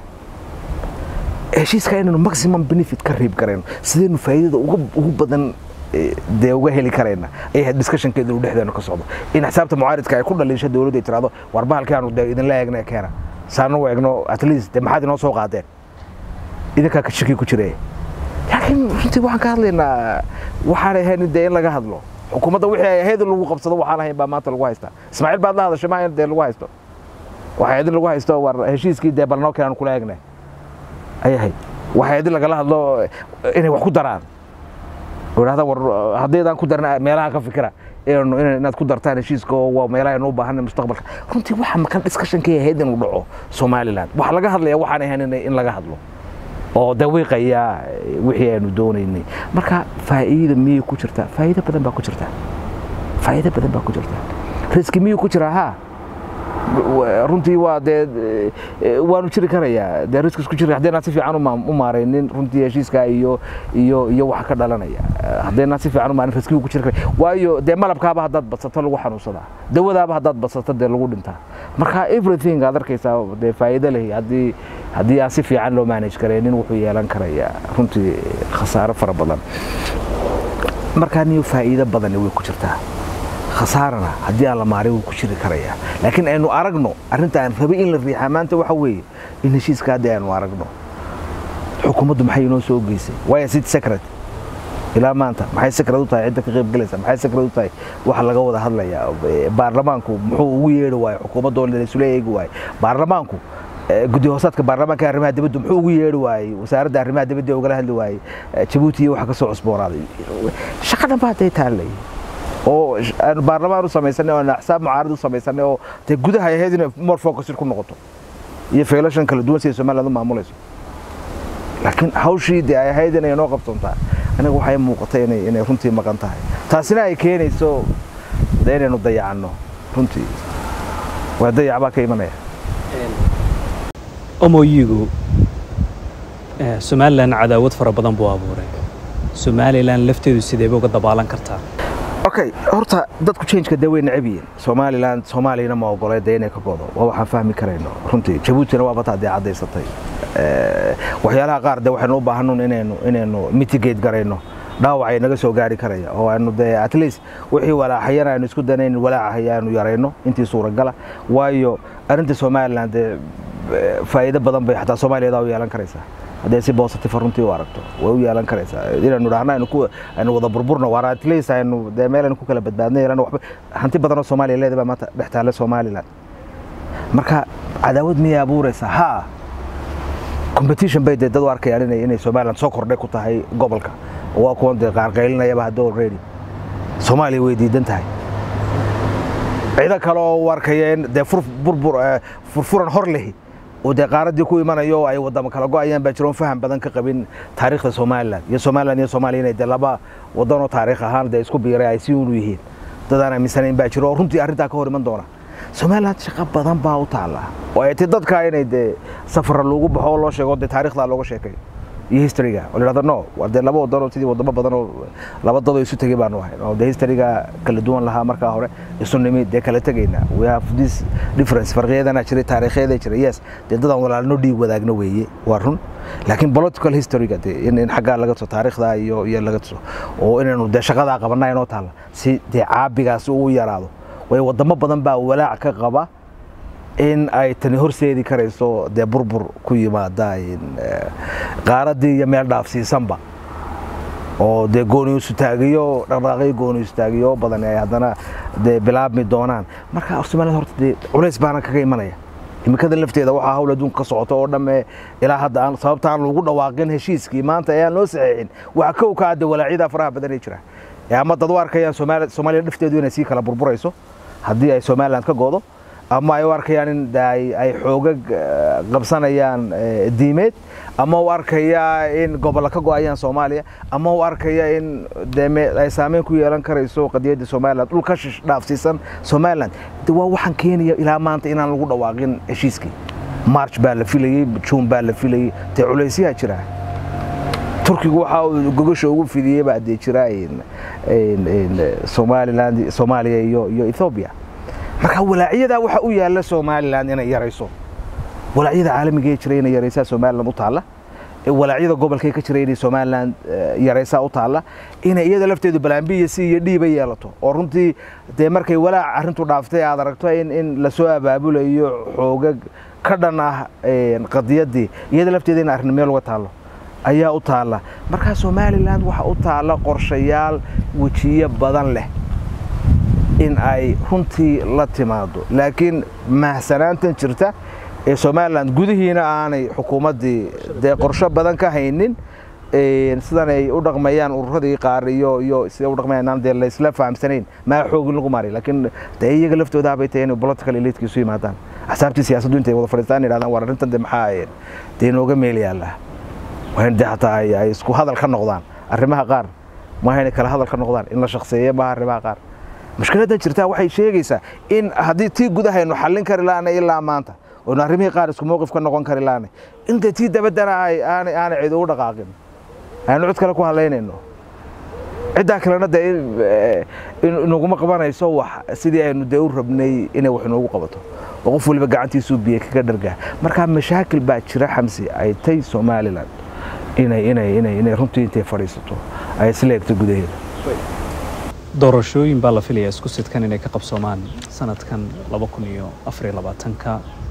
heshiiska inaynu maximum benefit ka reeb karayno sidaynu faa'iidada ugu badan uga heli karayna ay discussionkeedu dhexdeena ka socdo in xisaabta mucaaridka ay ku dhaliisho dawladda ay tiraado war bahalkii aanu idin la eegna keena saano eegno at least maxaad inoo soo qaadeen idinka ka shaki ku jiray laakiin runtii waxaan ka hadlaynaa waxaan ahayn in laga hadlo xukuumadda wixii ay ahayd lagu qabsado waxaan ahayn baa maanta lagu haystaa Ismaaciil baad la hadashay ma in lagu haysto waxa idin lagu haysto war heshiiskii balnoo keenan kula eegnay ayahay waxa idin laga hadlo inay wax ku daraan waraada war hadeedaan ku darna meelaha ka fikira inaad ku dartaan heshiiska oo meelaha inuu baahan mustaqbalka runtii waxa ma kan discussion-kii ahayd inuu dhaco Soomaaliland waxa laga hadlayaa waxaan ahayn in laga hadlo oo dawiiqaya wixii aanu doonaynay marka faa'iido miyay ku jirtaa faa'iido badan baa ku jirtaa risk miyay ku jiraa runtii waa waanu jiri karayaa risk isku jira haddii si fiican u maareynin runtii heshiiska iyo waxa ka dhalanaya haddii si fiican u maareynin risk ku jira waayo malabkaaba haddaad badsato lagu xanuunsadaa dawadaaba haddaad badsato lagu dhintaa marka everything aad arkaysaa faa'iido leh haddii aan si fiican loo manage karaynin wuxuu yeelan karayaa runtii khasaaro fara badan marka niyo faa'iido badan way ku jirtaa khasaarana haddii aan la maaray wuu ku jiri karayaa laakiin aynu aragno arrinta aan rabay in la riixaa maanta waxa weeye in heshiiska haddii aynu aragno xukuumaddu maxay inoo soo geysay waayo sid secret ilaa maanta maxay secret u tahay cidda ka qayb galaysa maxay secret u tahay waxa laga wada hadlayaa baarlamaanku muxuu ugu yeedhi waayo xukuumadda oo la isla eegi waayo baarlamaanku guddi hoosaadka baarlamaanka arrimaha dibadda muxuu ugu yeedhi waayey wasaaradda arrimaha dibadda ugala hadli waayey Djibouti waxa ka soo cusboonaaday shaqadan baa day taalay oo baarlamaan u samaysanay oo axsaab mucaarad u samaysanay oo te gudaha ay ahayd in more focus ku noqoto iyo faylashan kala duwan sida Soomaaliland u maamulayso laakiin hawshiidii ay ahayd inay noo qabsantaa anigu waxay muuqatay inay runtii maqan tahay taasina ay keenayso inaynu dayacno runtii waa dayacbaa ka imanaya MOU-gu Somaliland cadaawad fara badan buu abuuray Somaliland lafteedu sidee bay uga dabaalan kartaa okay horta dadku change-ka day way nacabiyeen Somaliland Soomaaliyana ma ogoleeday inay ka godo waa waxaan fahmi karayno runtii Djibouti waa bataa cadaysatay waxyaalaha qaar waxaan u baahanno inaynu mitigate garayno dhaawacay naga soo gaari karaya oo aanu at least wixii walaaxayana aanu isku danayn walaacayaanu yarayno intii suuragal ah waayo arinta Somaliland faa'iido badan bay xataa Soomaaliyeed u yeelan karaysaa haddii si positive runtii u aragto way u yeelan karaysaa inaanu raacnaa aynu wada burburno waa at least aynu meelan ku kala badbaadnay waxba hanti badan oo Soomaaliyeed baa maanta dhextaale Somaliland marka cadaawad miyaa abuuraysa ha competition bay dad u arkayaan inay Somaliland soo kordhay ku tahay gobolka waa kuwan qaar qaylinaya hadda already Soomaaliya way diidan tahay ciidan kale oo arkayeen furfuran hor leh oo qaaradii ku imanayo ay wadamo kala go'ayaan baa jiroon faham badan ka qabin taariikhda Somaliland iyo Soomaaliya inay laba wadan oo taariikh ahaan isku biiray ay si uu yihiin dadana miisanayn baa jiro runtii arrinta ka hor iman doona Somaliland shaqo badan baa u taala oo ay dadka inay safar loogu baxo loo sheego taariikhda looga sheekay iyo historyga oo la no wada laba wadan oo sidii wadamo badan oo laba dad oo isu tagay baan wahay oo historyga kala duwan laha marka hore isu nimid kala tagayna we have this difference farqiyadana jiray taariikheeda jiray yes dadan walaalno dhiig wadaagna weeye waa run laakiin political historyga in xagga laga soo taariikhda iyo laga soo oo inaynu shaqada qabanayno oo taala si caabigaas uu yaraado way wadamo badan baa walaac ka qaba in ay tani horseedi karayso burbur ku yimaada qaaradii iyo meel dhaafsiisanba oo gooni isu taagiyo dhaqdhaqaaqyo gooni isu taagiyo badan ay hadana bilaabmi doonaan marka Soomaaliland horta culays baan kaga imanaya imikada lafteeda waxa hawl adduunka ka socoto oo dhamme ilaa hadda aan sababtaan lagu dhawaaqin heshiiskii maanta ayaan loo saxiixin waxa ka wakaada walaacida faraha badan ee jira ama dad u arkayaan Soomaaliya lafteedu inay si kala burburayso haddii ay Somaliland ka goodo ama ay arkayaan in ay xoogag qabsanayaan diimeed ama u arkaya in gobolka ka go'ayaan Soomaaliya ama u arkaya in ay saameyn ku yeelan karayso qadiyada Somaliland dhulka dhaafsiisan Somaliland waa waxaan keenaya ilaa maanta inaan lagu dhawaaqin heshiiskii March baa la filayay June baa la filayay culaysya jira Turkigu waxa uu gogasho ugu fidiyay baa jira Somaliland Soomaaliya iyo Ethiopia marka walaaciyada waxa uu yaala Somaliland inay yarayso walaaciyada caalamiga ee jiray inay yaraysa Somaliland u taala walaaciyada gobolka ka jiray inay Somaliland yaraysa u taala inay iyada lafteedu balaambiye si iyo dhiiba yeelato oo runtii markay walaac arintu dhaaftay aad aragto in la soo abaabulayo xoogag ka dhan ah qadiyadii iyada lafteeda in arrin meel uga taalo ayaa u taala marka Somaliland waxa u taala qorshayaal wajiye badan leh in ay runtii la timaado laakiin mahsanaantan jirta ee Somaliland gudihiina aanay xukuumadii qorshe badan ka haynin sidan ay u dhaqmayaan ururadii qaar iyo sida u dhaqmayaan la isla fahamsanayn ma xoog lagu maray laakiin iyaga laftooda bay tahay political elite soo yimaadaan axsaabtii siyaasaddu intay wada fariistaan iraadaan war arintan maxaa nooga meel yaala waxaan hataa ay isku hadal ka noqdaan arrimaha qaar ma hayna kala hadal ka noqdaan in la shakhsiyeeyo ma arrimaha qaar mushkiladda jirta waxay sheegaysaa in haddii tii gudahaynu xallin kari lahayn ilaa maanta oo arrimihii qaar isku mowqif ka noqon kari lahayn inta tii dabadana aan cid ugu dhaqaaqin aynu cid kale ku haleynayno cidda kalena inaguma qabanayso wax sidii aynu u rabnay inay wax inoogu qabato oo qof waliba gacantiisu biyo kaga dhargaa marka mashaakil baa jira Xamsi ay tay Somaliland inay runtii intay fadhiisato ay isleegto gudaheeda doorashooyin baa la filayaa isku sidkan inay ka qabsoomaan sanadkan 2024ka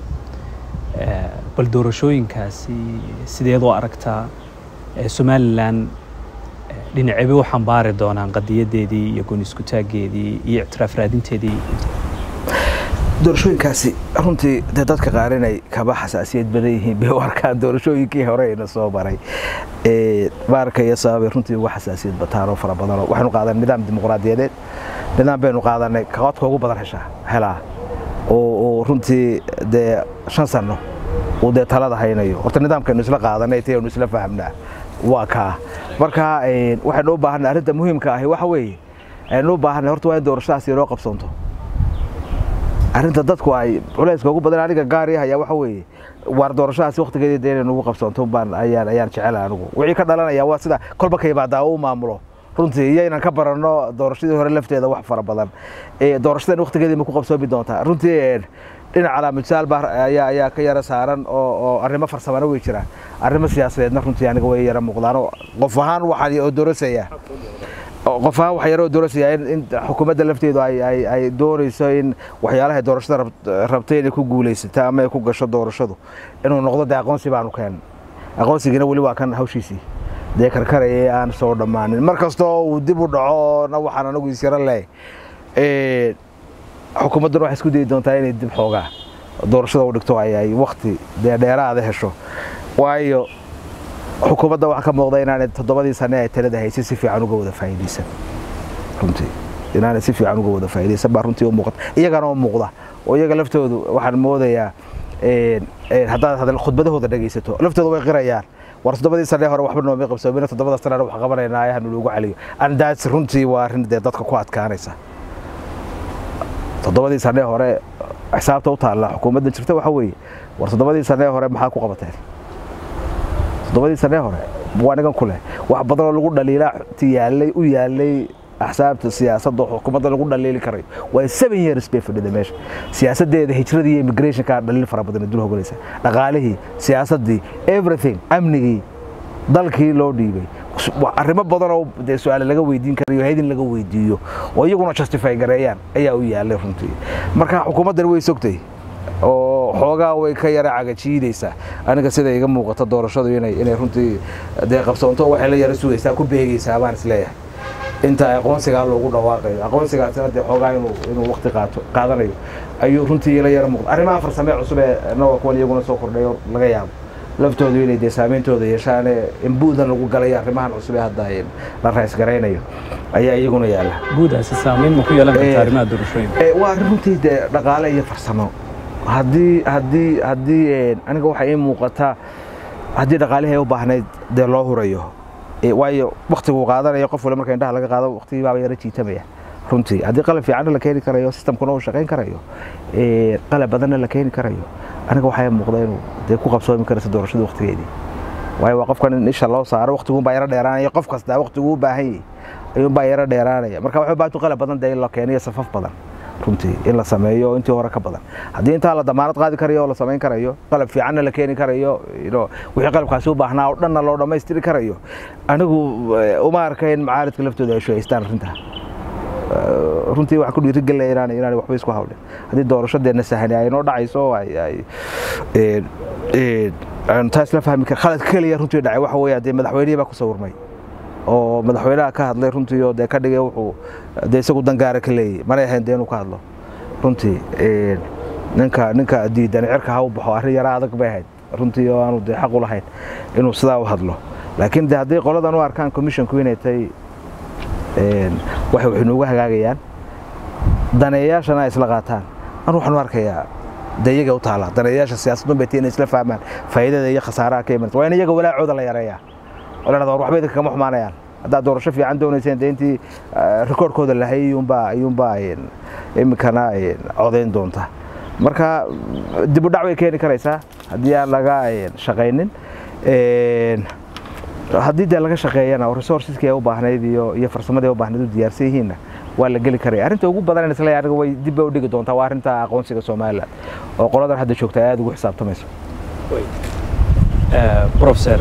bal doorashooyinkaasi sideed oo aragtaa Somaliland dhinacebe waxaan baari doonaan qadiyadeedii iyo goon isku taageedii iyo ictiraaf raadinteedii doorashooyinkaasi runtii dadka qaar inay kaba xasaasiyad badan yihiin bay u arkaan doorashooyinkii hore ayna soo maray baarkaya sababay runtii uga xasaasiyad bataanoo fara badanoo waxaynu qaadanay nidaam dimuqraadiyadeed nidaam baynu qaadanay codka ugu badan helaa oo runtii dee 5 sano oo dee talada haynayo horta nidaamkaynu isla qaadanay taynu isla fahamnaa waa kaa marka waxaynu u baahanay arrinta muhiimka ahi waxa weeye aynu u baahanay horta waa in doorashadaasi loo qabsanto arrinta dadku ay culayska ugu badan aniga gaar yahay waxa weeye war doorashadaasi waqtigeedii inay ugu qabsanto baan ayaan jecelahay anigu wixii ka dhalanaya waa sida kolba ka yimaada uu maamulo runtii iyaynan ka barano doorashadii hore lafteeda wax fara badan doorashadan waqtigeedii ma ku qabsoomi doontaa runtii dhinaca calaamadaal ayaa ka yara saaran oo arrimo farsamo way jiraan arrimo siyaasadeedna runtii aniga way yara muuqdaan qof ahaan waxaan doorasaya qof ahaan waxa yaro doorasaya in xukuumadda lafteedu ay doonayso in waxyaalaha doorashada rabtay inay ku guulaysato ama ay ku gasho doorashadu inuu noqdo aqoonsi baanu keen aqoonsigina wali waa kan hawshiisii dee karkarayay aan soo dhammaanin markastoo uu dib u dhaco na waxaan anagu is yara leeyahay xukuumadduna waxay isku dayi doontaa inay dib xoogaa doorashada u dhigto ay waqti dheeraada hesho waayo xukuumadda waxa ka muuqda inaanay 7 sano ay talada haysay si fiican uga wada faa'iideysan runtii inaanay si fiican uga wada faa'iideysan baa runtii u muuqata iyagana oo muuqda oo iyaga laftoodu waxaan moodayaa haddaad khudbadahooda dhagaysato laftoodu way qirayaan war 7 sano hore waxba nooma qabsoomina 7 sano wax qabanaynaa ayaan loogu caliyo andaas runtii waa arrin dadka ku adkaanaysa 7 sano hore xisaabta u taala xukuumadda jirta waxa weeye war 7 sano hore maxaa ku qabateen 7 sano hore waanigan kule wax badan oo lagu dhaliila tiyaalay u yaalay axsaabta siyaasadda xukuumadda lagu dhaliili karayo waa 7 years bay fadhida meesha siyaasadeeda hijradii immigration ka dhaliil fara badan dul hogalaysa dhaqaalihii siyaasadii everything amnigii dalkii loo dhiibay arrimo badan oo su'aalo laga weydiin karayo hay'adin laga weydiiyo oo iyaguna justify gareeyaan ayaa u yaalay runtii marka xukuumaddan way sogtay oo xoogaa way ka yara cagajiidaysaa aniga sida iga muuqata doorashadu inay runtii qabsoonto waxay la yara sugaysaa ku beegaysaa baan isleeyahay inta aqoonsiga loogu dhawaaqayo aqoonsigaasina xoogaa inuu waqti qaadanayo ayuu runtii la yara muuqda arrimaha farsamo cusub ee noo kuwan iyaguna soo kordhayo laga yaabo laftoodu inay saameyntooda yeeshaan in buudan lagu galay arrimahan cusub ee hadda la rays gareynayo ayaa iyaguna yaala buudaasi saameyn ma ku yeelan kartaa arrimaha doorashooyinka waa runtii dhaqaale iyo farsamo haddii aniga waxa ii muuqata haddii dhaqaalihii u baahnayd loo hurayo waayo waqtigu qaadanayo qof wala marka indhaha laga qaado waqtigii baa yara jiitamaya runtii haddii qalab fiican la keeni karayo systemkuna uu shaqeyn karayo qalab badanna la keeni karayo aniga waxa muuqda inuu ku qabsoomi karo doorashada waqtigeedii waayo waa qofkan in isha loo saaro waqtigu baa yara dheeraanaya qof kasta waqtigu u baahan yahay ayuu baa yara dheeraanaya marka waxa baa qalab badan la keeniyo safaf badan runtii in la sameeyo intii hore ka badan haddii inta la damaanad qaadi karayo oo la sameyn karayo qalab fiican la keeni karayo wixii qalabkaasi u baahnaa oo dhan loo dhameystiri karayo anigu uma arkayn macaaridka laftooda ay shaqeystaan runtii waxa ku dhiirigelinayaan inaan waxba isku hawlin haddii doorashadeena sahani ay noo dhacayso aan taas la fahmi kar khalad kaliya runtii dhacay waxa weeye madaxweynaha baa ku sawirmay oo madaxweynaha ka hadlay runtii oo ka dhigay wuxuu isagu dangaara ka leeyay maray ahayn inuu ka hadlo runtii ninka diidan cirka ha u baxo arrin yara adag bay ahayd runtii oo aanu xaq u lahayn inuu sidaa u hadlo laakiin haddii qoladan u arkaan commissionku inay tahay waxay inoogu hagaagayaan daneeyaashana isla qaataan aan waxaan u arkayaa iyaga u taala daneeyaasha siyaasaddu bay inay isla fahmaan faa'iidada iyo khasaaraha ka imanaysa waa in iyaga walaacooda la yareeyaa walaal waxba idinka kama xumaanayaan haddaad doorasho fiican doonayseen intii rikoorkooda la hayay iyuunbaa imikana codayn doonta marka dib u dhac way keeni karaysaa haddii aan laga shaqaynin haddii laga shaqeeyana oo resourceska ay u baahnayd iyo farsamada ay u baahnayd u diyaarsan yihiinna waa la geli karaya arrinta ugu badan isla aniga way dib u dhigi doontaa waa arrinta aqoonsiga Soomaaliland oo qoladan hadda joogta aad ugu xisaabtamayso professor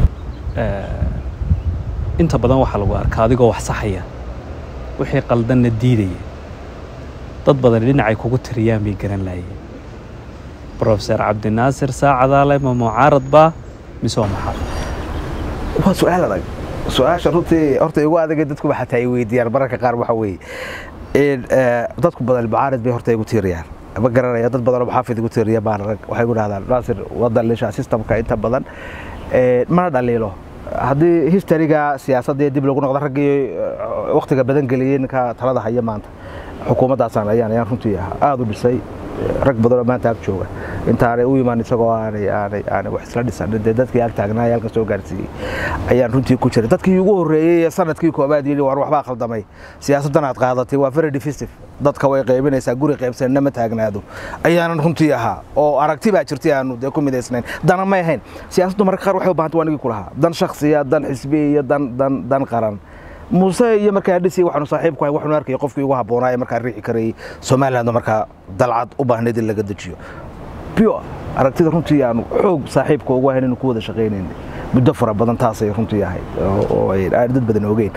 inta badan waxa lagu arkaa adigoo wax saxaya wixii qaldanna diidaya dad badan dhinacay kugu tiriyaan bay garan laayeen professor Cabdinaasir Saacadaale ma mucaarad ba mise maxaa waa su'aal adag su'aasha runtii horta igu adag dadku waxa taay weydiiyaan baraka qaar waxa weeye dadku badal mucaarad bay horta igu tiriyaan ma garanaya dad badan oo xaafid ugu tiriya baan rag waxay ku dhahdaan Naasir wada leesha systemka inta badan ma dhaliilo haddii historyga siyaasadda dib loogu noqdo raggii waqtiga badan geliyeen ka talada haya maanta xukuumaddaasaan ayaan runtii aad u dhisay rag badan oo maanta ag jooga intaanay u imaan isagoo aanay wax isla dhisan dadkii ag taagnaa halka soo gaarsiiyey ayaan runtii ku jiray dadkii ugu horreeyay sanadkii koobaad yiri war waxbaa khaldamay siyaasaddan aad qaadatay waa very divisive dadka way qaybinaysaa guri qaybsanna ma taagnaado ayaanan runtii ahaa oo aragti baa jirtay aanu ku midaysnayn dana ma ahayn siyaasaddu marka qaar waxay u baahan tahay wanigi ku lahaa dan shakhsiya dan xisbi iyo dan qaran Muuse iyo markaa dhisi waxaanu saaxiib ku ahay waxaanu arkay qofkii ugu haboonaa markaa riixi karay Soomaaliland markaa dalcad u baahneed in laga dajiyo bio aragtida runtii aanu xoog saaxiibka ugu ahayn inuu ku wada shaqeynayno muddo fara badan taas ay runtii ahayd oo ay dad badan ogeyn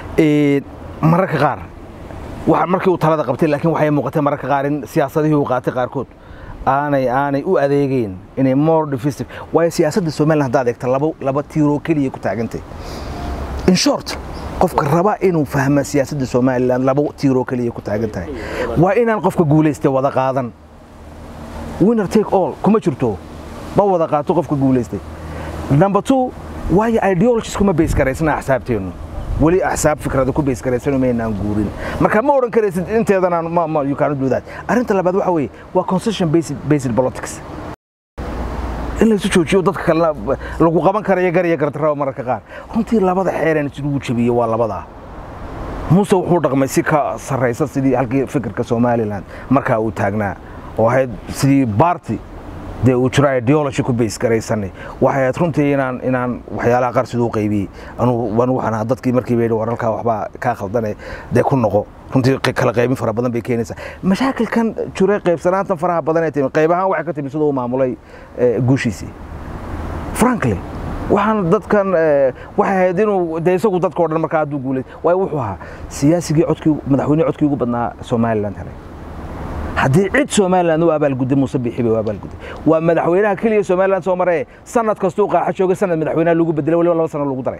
mararka qaar waxa markii uu talada qabtay laakiin waxay muuqatay mararka qaar in siyaasadihii uu qaatay qaarkood aanay u adeegeen inay more divisive way siyaasadda Soomaaliland hadaad eegto laba tiiro kaliya ku taagantay in short qofka raba inuu fahmo siyaasadda Soomaaliland laba tiiro kaliya ku taagan tahay waa inaan qofka guuleystay wada qaadan winner take all kuma jirto ba wada qaato qofka guuleystay number 2 way ideologies kuma base garaysna xisaabteenu wali ahsaab fikrada ku base garaysano meena guurin marka ma oran karaysid inteedana ma you can't do that arinta labaad waxa weeye waa concession based politics in la isu joojiyo dadka kale lagu qaban karayo gariya gartaraw mararka qaar runtii labada xeeran isugu jabiyo waa labada Muuse wuxuu dhaqmay si ka sareysa sidii halkii fikirka Soomaaliland marka uu taagnaa oo ahayd sidii party de uu jira ideology ku base garaysanay waxay runtii inaan waxyaalaha qaar sidoo qaybiyay waxaan dadkii markii bay waralka waxba ka khaldanay de ku noqo runtii kala qaybin fara badan bay keenaysaa mashaakilkan jira qaybsanaanta faraha badan ee timid qaybahan waxa ka timid sidoo maamulay guushiisi frankly waxaan dadkan waxa ahayd inuu de isagu dadka oo dhan markaa aad u guulay way wuxuu ahaa siyaasigii madaxweyne codkii ugu badnaa Soomaaliland helay haddii cid Soomaaliland oo abaal gudday Muuse Biixi waa abaal gudday waa madaxweynaha kaliya Soomaaliland soo maray sanad kasta uu qaaxa jooga sanad madaxweynaha lagu bedelay waliba 2 sano lagu daray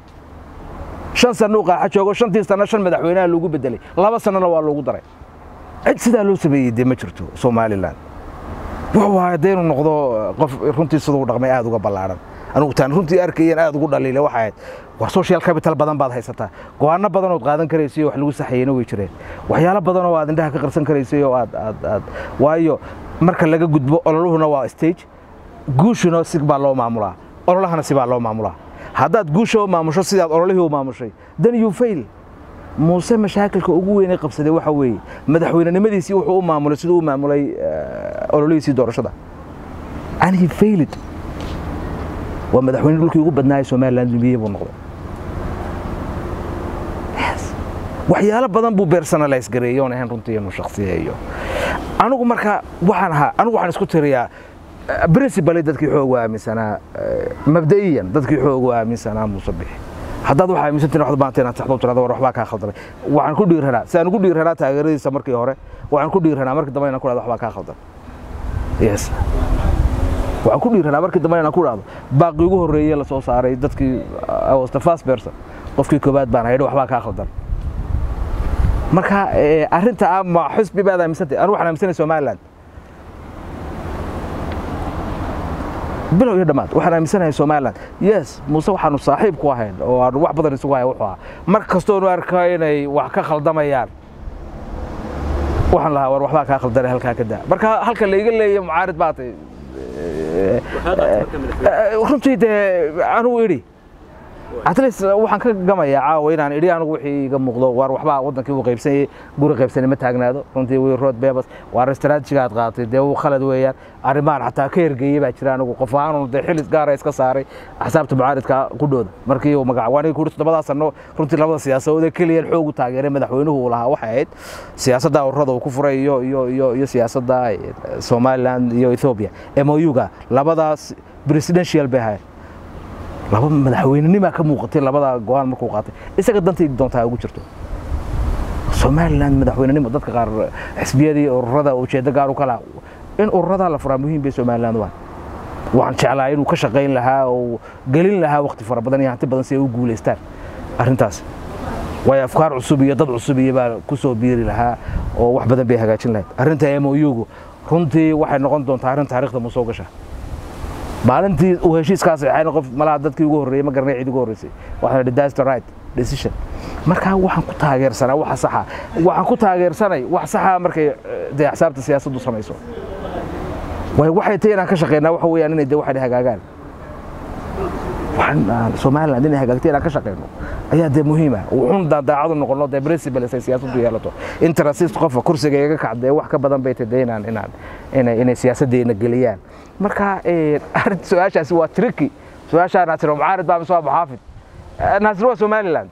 5 sano qaaxa joogo 5 sano 5 madaxweynaha lagu bedelay 2 sano waa lagu daray cid sida loo sameeyay ma jirto Soomaaliland waa hadeen noqdo qof runtii sidoo dhaqmay aad uga balaaran anigu taan runtii arkayeen aad ugu dhaliilay waxa war social capital badan baad haysataa go'aano badan oo qaadan karaysay wax lagu saxeeyay way jireen waxyaalo badan oo aad indhaha ka qarsan karaysay oo aad waayo marka laga gudbo ololuhuna waa stage guushuna si baa loo maamulaa ololahana si baa loo maamulaa haddaad guusho maamusho sidaad ololihii u maamushay then you fail Muuse mashaakilka ugu weyn ee qabsaday waxa weeye madaxweynenimadiisii wuxuu u maamulay sidoo u maamulay ololihiisii doorashada and he failed waa madaxweyne dhulkii ugu badnaayay Soomaaliland lumiyay buu noqday waxyaalo badan buu personalize gareeyay oo ahaan runtii inuu shakhsiyeeyo anigu marka waxaan isku tiriyaa principally dadkii xoog aaminsanaa mabda'iyan dadkii xoog aaminsanaa Muuse Biixi haddaad waxa aaminsantiin wax baanteen saxdo tirada war waxba ka khaldan waxaan ku dhiiranaa si aan ugu dhiiranaa taageeradiisa markii hore waxaan ku dhiiranaa markii dambe inaan ku raado waxba ka khaldan yes waxaan ku dhiiranaa markii dambe inaan ku raado baaqi ugu horeeyay la soo saaray dadkii was the first person qofkii koobaad baan hayay waxba ka khaldan marka arinta ama xisbi baad aaminsantii aan waxaan aaminsanay Soomaaliland bilow iyo dhamaad waxaan aaminsanahay Soomaaliland yes Muuse waxaanu saaxiib ku ahayn oo aan wax badan isugu hayo wuxuu mar kastoo uu arkay inay wax ka khaldamayaan waxaan lahaa war waxba ka khaldanay halka ka daa marka halka la iga leeyahay mucaarid baatay runtii anu iri atleast waxaan ka gamayaa caawa inaan iri anigu wixii iga muuqdo war waxba wadankii uu qaybsanay guri qaybsanay ma taagnaado runtii way road babas war strategy aad qaatay de uu khalad weeyaan arimaan xataa ka ergeeyay baa jira anigu qof ahaan de xil gaar ah iska saaray axsaabta mucaaridka qudhooda markii uu magacaawani ku rutubada sano runtii labada siyaasadood kaliya xoog u taageeray madaxweynuhu uu lahaa waxa ahayd siyaasadda ururada uu ku furay iyo siyaasadda Soomaaliland iyo Ethiopia MOU-ga labadaas presidential bay laba madaxweynenimo ka muuqatay labada go'aan markuu qaatay isaga dantay doontaa ugu jirto Soomaaliland madaxweynenimo dadka qaar xisbiyadii ururada oo jeeda gaar u kala in ururada la furaa muhiim bay Soomaaliland waxaan jeclahay inuu ka shaqeyn lahaa oo galin lahaa waqti fara badan iyo hanti badan si ay u guuleystaan arintaas way afkaar cusub iyo dad cusub iyo baa ku soo biiri lahaa oo wax badan bay hagaajin lahayd arinta MOU-gu runtii waxay noqon doontaa arrin taariikhda mu soo gasha maalintii uu heshiiskaas saxeeyay qof malaha dadkii ugu horreeyay ma garanay cid ugu horreysay waxa la that's the right decision marka waxaan ku taageersanaa wax sax ah waxaan ku taageersanay wax sax ah markay xisaabta siyaasaddu samayso waxay tahay inaan ka shaqeynaa waxa weeyaan inay waxay hagaagaan waxaan Soomaaliland inay hagaagtay inaan ka shaqeyno ayaa muhiim ah wuxuun daacad noqono principle siyaasaddu yeelato interest qofka kursiga iga kacday wax ka badan bay tadeynaan inay siyaasadeena galiyaan marka arin su'aashaasi waa tricky su'aasha Naasir Mucaarid baa soo baxaafid Naasir waa Somaliland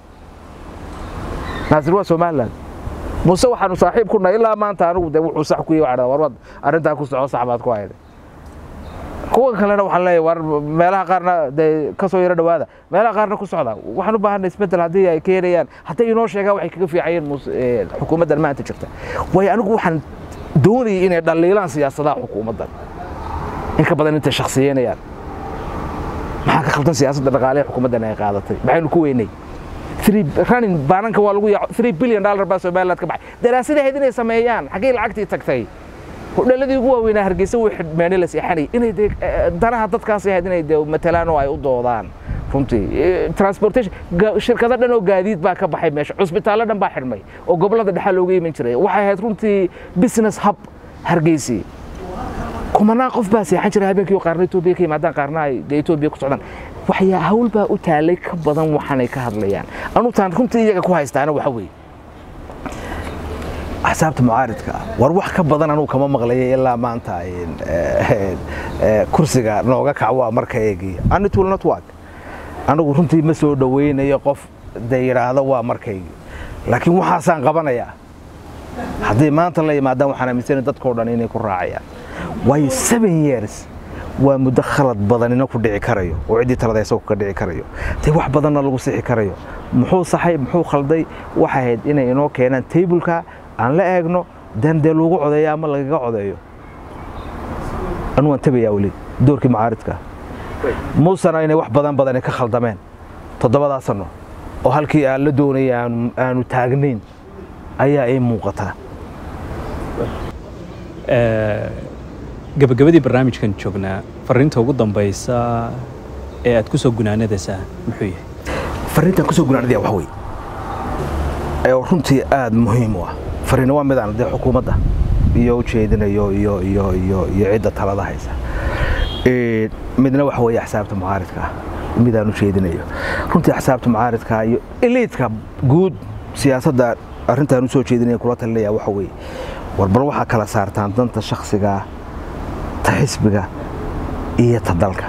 Naasir waa Somaliland muuse waxaanu saaxiib ku nahay ilaa maanta anigu wuxuu sax ku yahay warwad arinta ku socdo saxbaad ku hayday kuwa kalena waxaan leeyahay war meelaha qaarna ka soo yara dhawaada meelaha qaarna ku socda waxaan u baahanay isbedel hadii ay keenayaan hatta inoo sheegaa waxay kaga fiicayeen xukuumadda maanta jirta way anigu waxaan doonayay inay dhaliilaan siyaasadaha xukuumadda in ka badan inta shakhsiyeynayaan maxaa ka khaldan siyaasadda dhaqaalaha xukuumadda ay qaadatay maxaynu ku weynay running baananka waa lagu $3 billion baa Soomaaliland ka baxay daraasadaha inay sameeyaan xagee lacagtii tagtay hudheeladii ugu waaweynaa Hargeysa way xidhmeenay la seexanay inay danaha dadkaas ay inay matalaan oo ay u doodaan runtii transportation shirkado dhan oo gaadiid baa ka baxay meesha cusbitaalo dhan baa xidhmay oo gobolada dhexe looga iman jiray waxay ahayd runtii business hub Hargeysa kumanaan qof baa seexan jiray habeenkii qaarna Itoobiya ka yimaadaan qaarna ay Itoobiya ku socdaan waxyaa hawl baa u taalay ka badan waxaan ka hadlayaan anu taan runtii iyaga ku haystaana waxa weey حسابت معارضك وروح كبدن أنا وكمان مغلية إلا ما أنت كرسيك نوعك كعوا مركيجي أنا تقول نتواك أنا قلت مسؤول دوين يقف داير هذا ومركيجي لكن وحسن قبنا يا هذه ما أنت اللي ما دام حنا مثلا تذكرني إني كراعية وهي 7 years ومدخلة بدننا كدعي كريو وعدي ترى ذا يسوق كدعي كريو تي واحد بدننا لو صحي كريو محو صحي محو خلدي واحد إنه كأن تيبلك aan la eegno dande lagu codeeyo ama laga codeeyo anu waan tabayaa wali doorkii macaaridka muusana inay wax badan ka khaldameen 7 sano oo halkii aan la doonay aanu taagnayn ayaa ay muuqataa gabagabadii barnaamijkan joognaa fariinta ugu dambaysa ee aad ku soo gunaanadaysaa muxuu yahay fariinta ku soo gunaanadaya waxa weey ay runtii aad muhiim u ah فرينا وامد عن ده حكومة يو شيء يو عدة ثلاثة هيسا مدنا وحوي حسابت معارض كا مدنا شيء يو كنت حسابت معارض كا إليت كا جود سياسة ده أنت نسوي شيء كلات اللي يا وحوي والبروحة كلا صارت عن أنت شخص جا تحس بجا إيه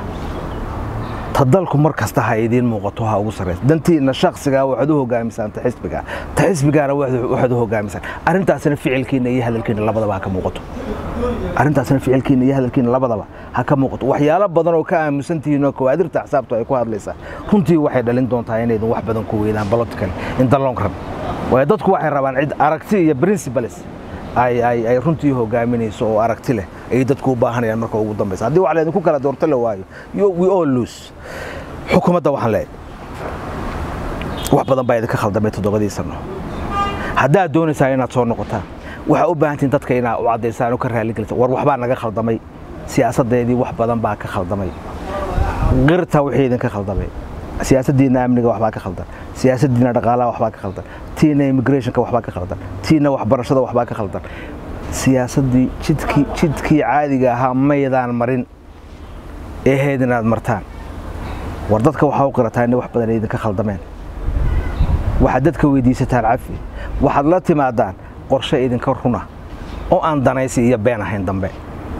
تضلكم مركز تهايدين موقتها وصرت دنتي إن الشخص جا وحده جا مثلا تحس بجا وحده جا مثلا أنت أصلا فعل كينا يهذا الكين اللي بدأ هكا موقته أنت أصلا فعل كينا يهذا الكين اللي بدأ هكا موقته وحياة بدنا وكان مسنتي إنك وقدرت حسابته يكون لسه كنتي واحد اللي أنتم تعيني إنه واحد بدن كويلان بلطكن إن دلونكرم ويدك واحد ربان عد أركتي برينسيبلس أي runtii hogaaminayso oo aragti leh ay dadku u baahanayaan marka ugu dambeeyay hadii wax leeyahay ku kala doorto la waayo we all lose xukuumadda waxaan leeyahay wax badan baa idinka khaldamay 7 sano hadaa doonaysaa inaad soo noqotaan waxa u baahantiin dadka inaa u cadeysaan oo ka raali galto war waxba naga khaldamay siyaasadeedii wax badan baa ka khaldamay qirta wixii idinka khaldamay siyaasaddiina amniga waxba ka khaldan siyaasaddiina dhaqaalaha waxba ka khaldan tiina immigration ka waxba ka khaldan tiina waxbarashada waxba ka khaldan siyaasaddii jidkii caadiga ahaa maydaan marin ee heedinaad martaan war dadka waxa u qirataa in wax badan idinka khaldameen waxa dadka weydiisataan cafi waxaad la timaadaan qorshe idinka runa oo aan danaysi iyo been ahayn dambe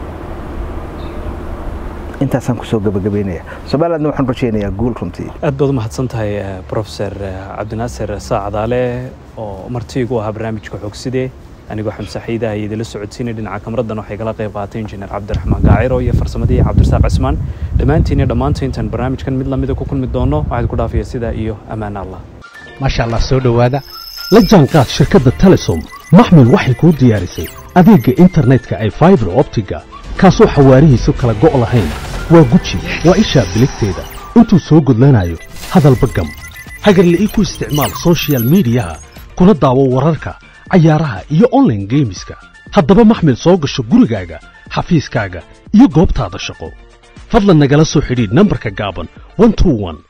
انت سان كسو غبغبينيا سومالنا waxaan rajeynayaa guul runtii aad baad mahadsan tahay professor Cabdinaasir Saacadaale oo martiigu ah barnaamijka xogsidee anigu xamse saxiidaha iyo la socodsiinay dhinaca kamradan waxay kala qayb qaateen injineer Cabdiraxmaan Gaaciro iyo farsamadii Cabdirasaaq Cismaan dhamaantiin barnaamijkan mid lamid ah ku kulmi doono waxaad ku dhaafiya sida iyo amaan Allah ma sha Allah soo dhawaada la jaanqaad shirkadda Telesom maxmil waxay ku diyaarisay adeega internetka ay fiber optiga kaasoo xawaarihiisu kala go' lahayn waa guji waa isha biligteeda intuu soo gudlanayo hadalba gam hagarlii ku isticmaal social media kuna daawo wararka cayaaraha iyo online gameska haddaba maxmil soo gasho gurigaaga xafiiskaaga iyo goobtaada shaqo fadlan nagala soo xidhiidh nambarka gaaban 121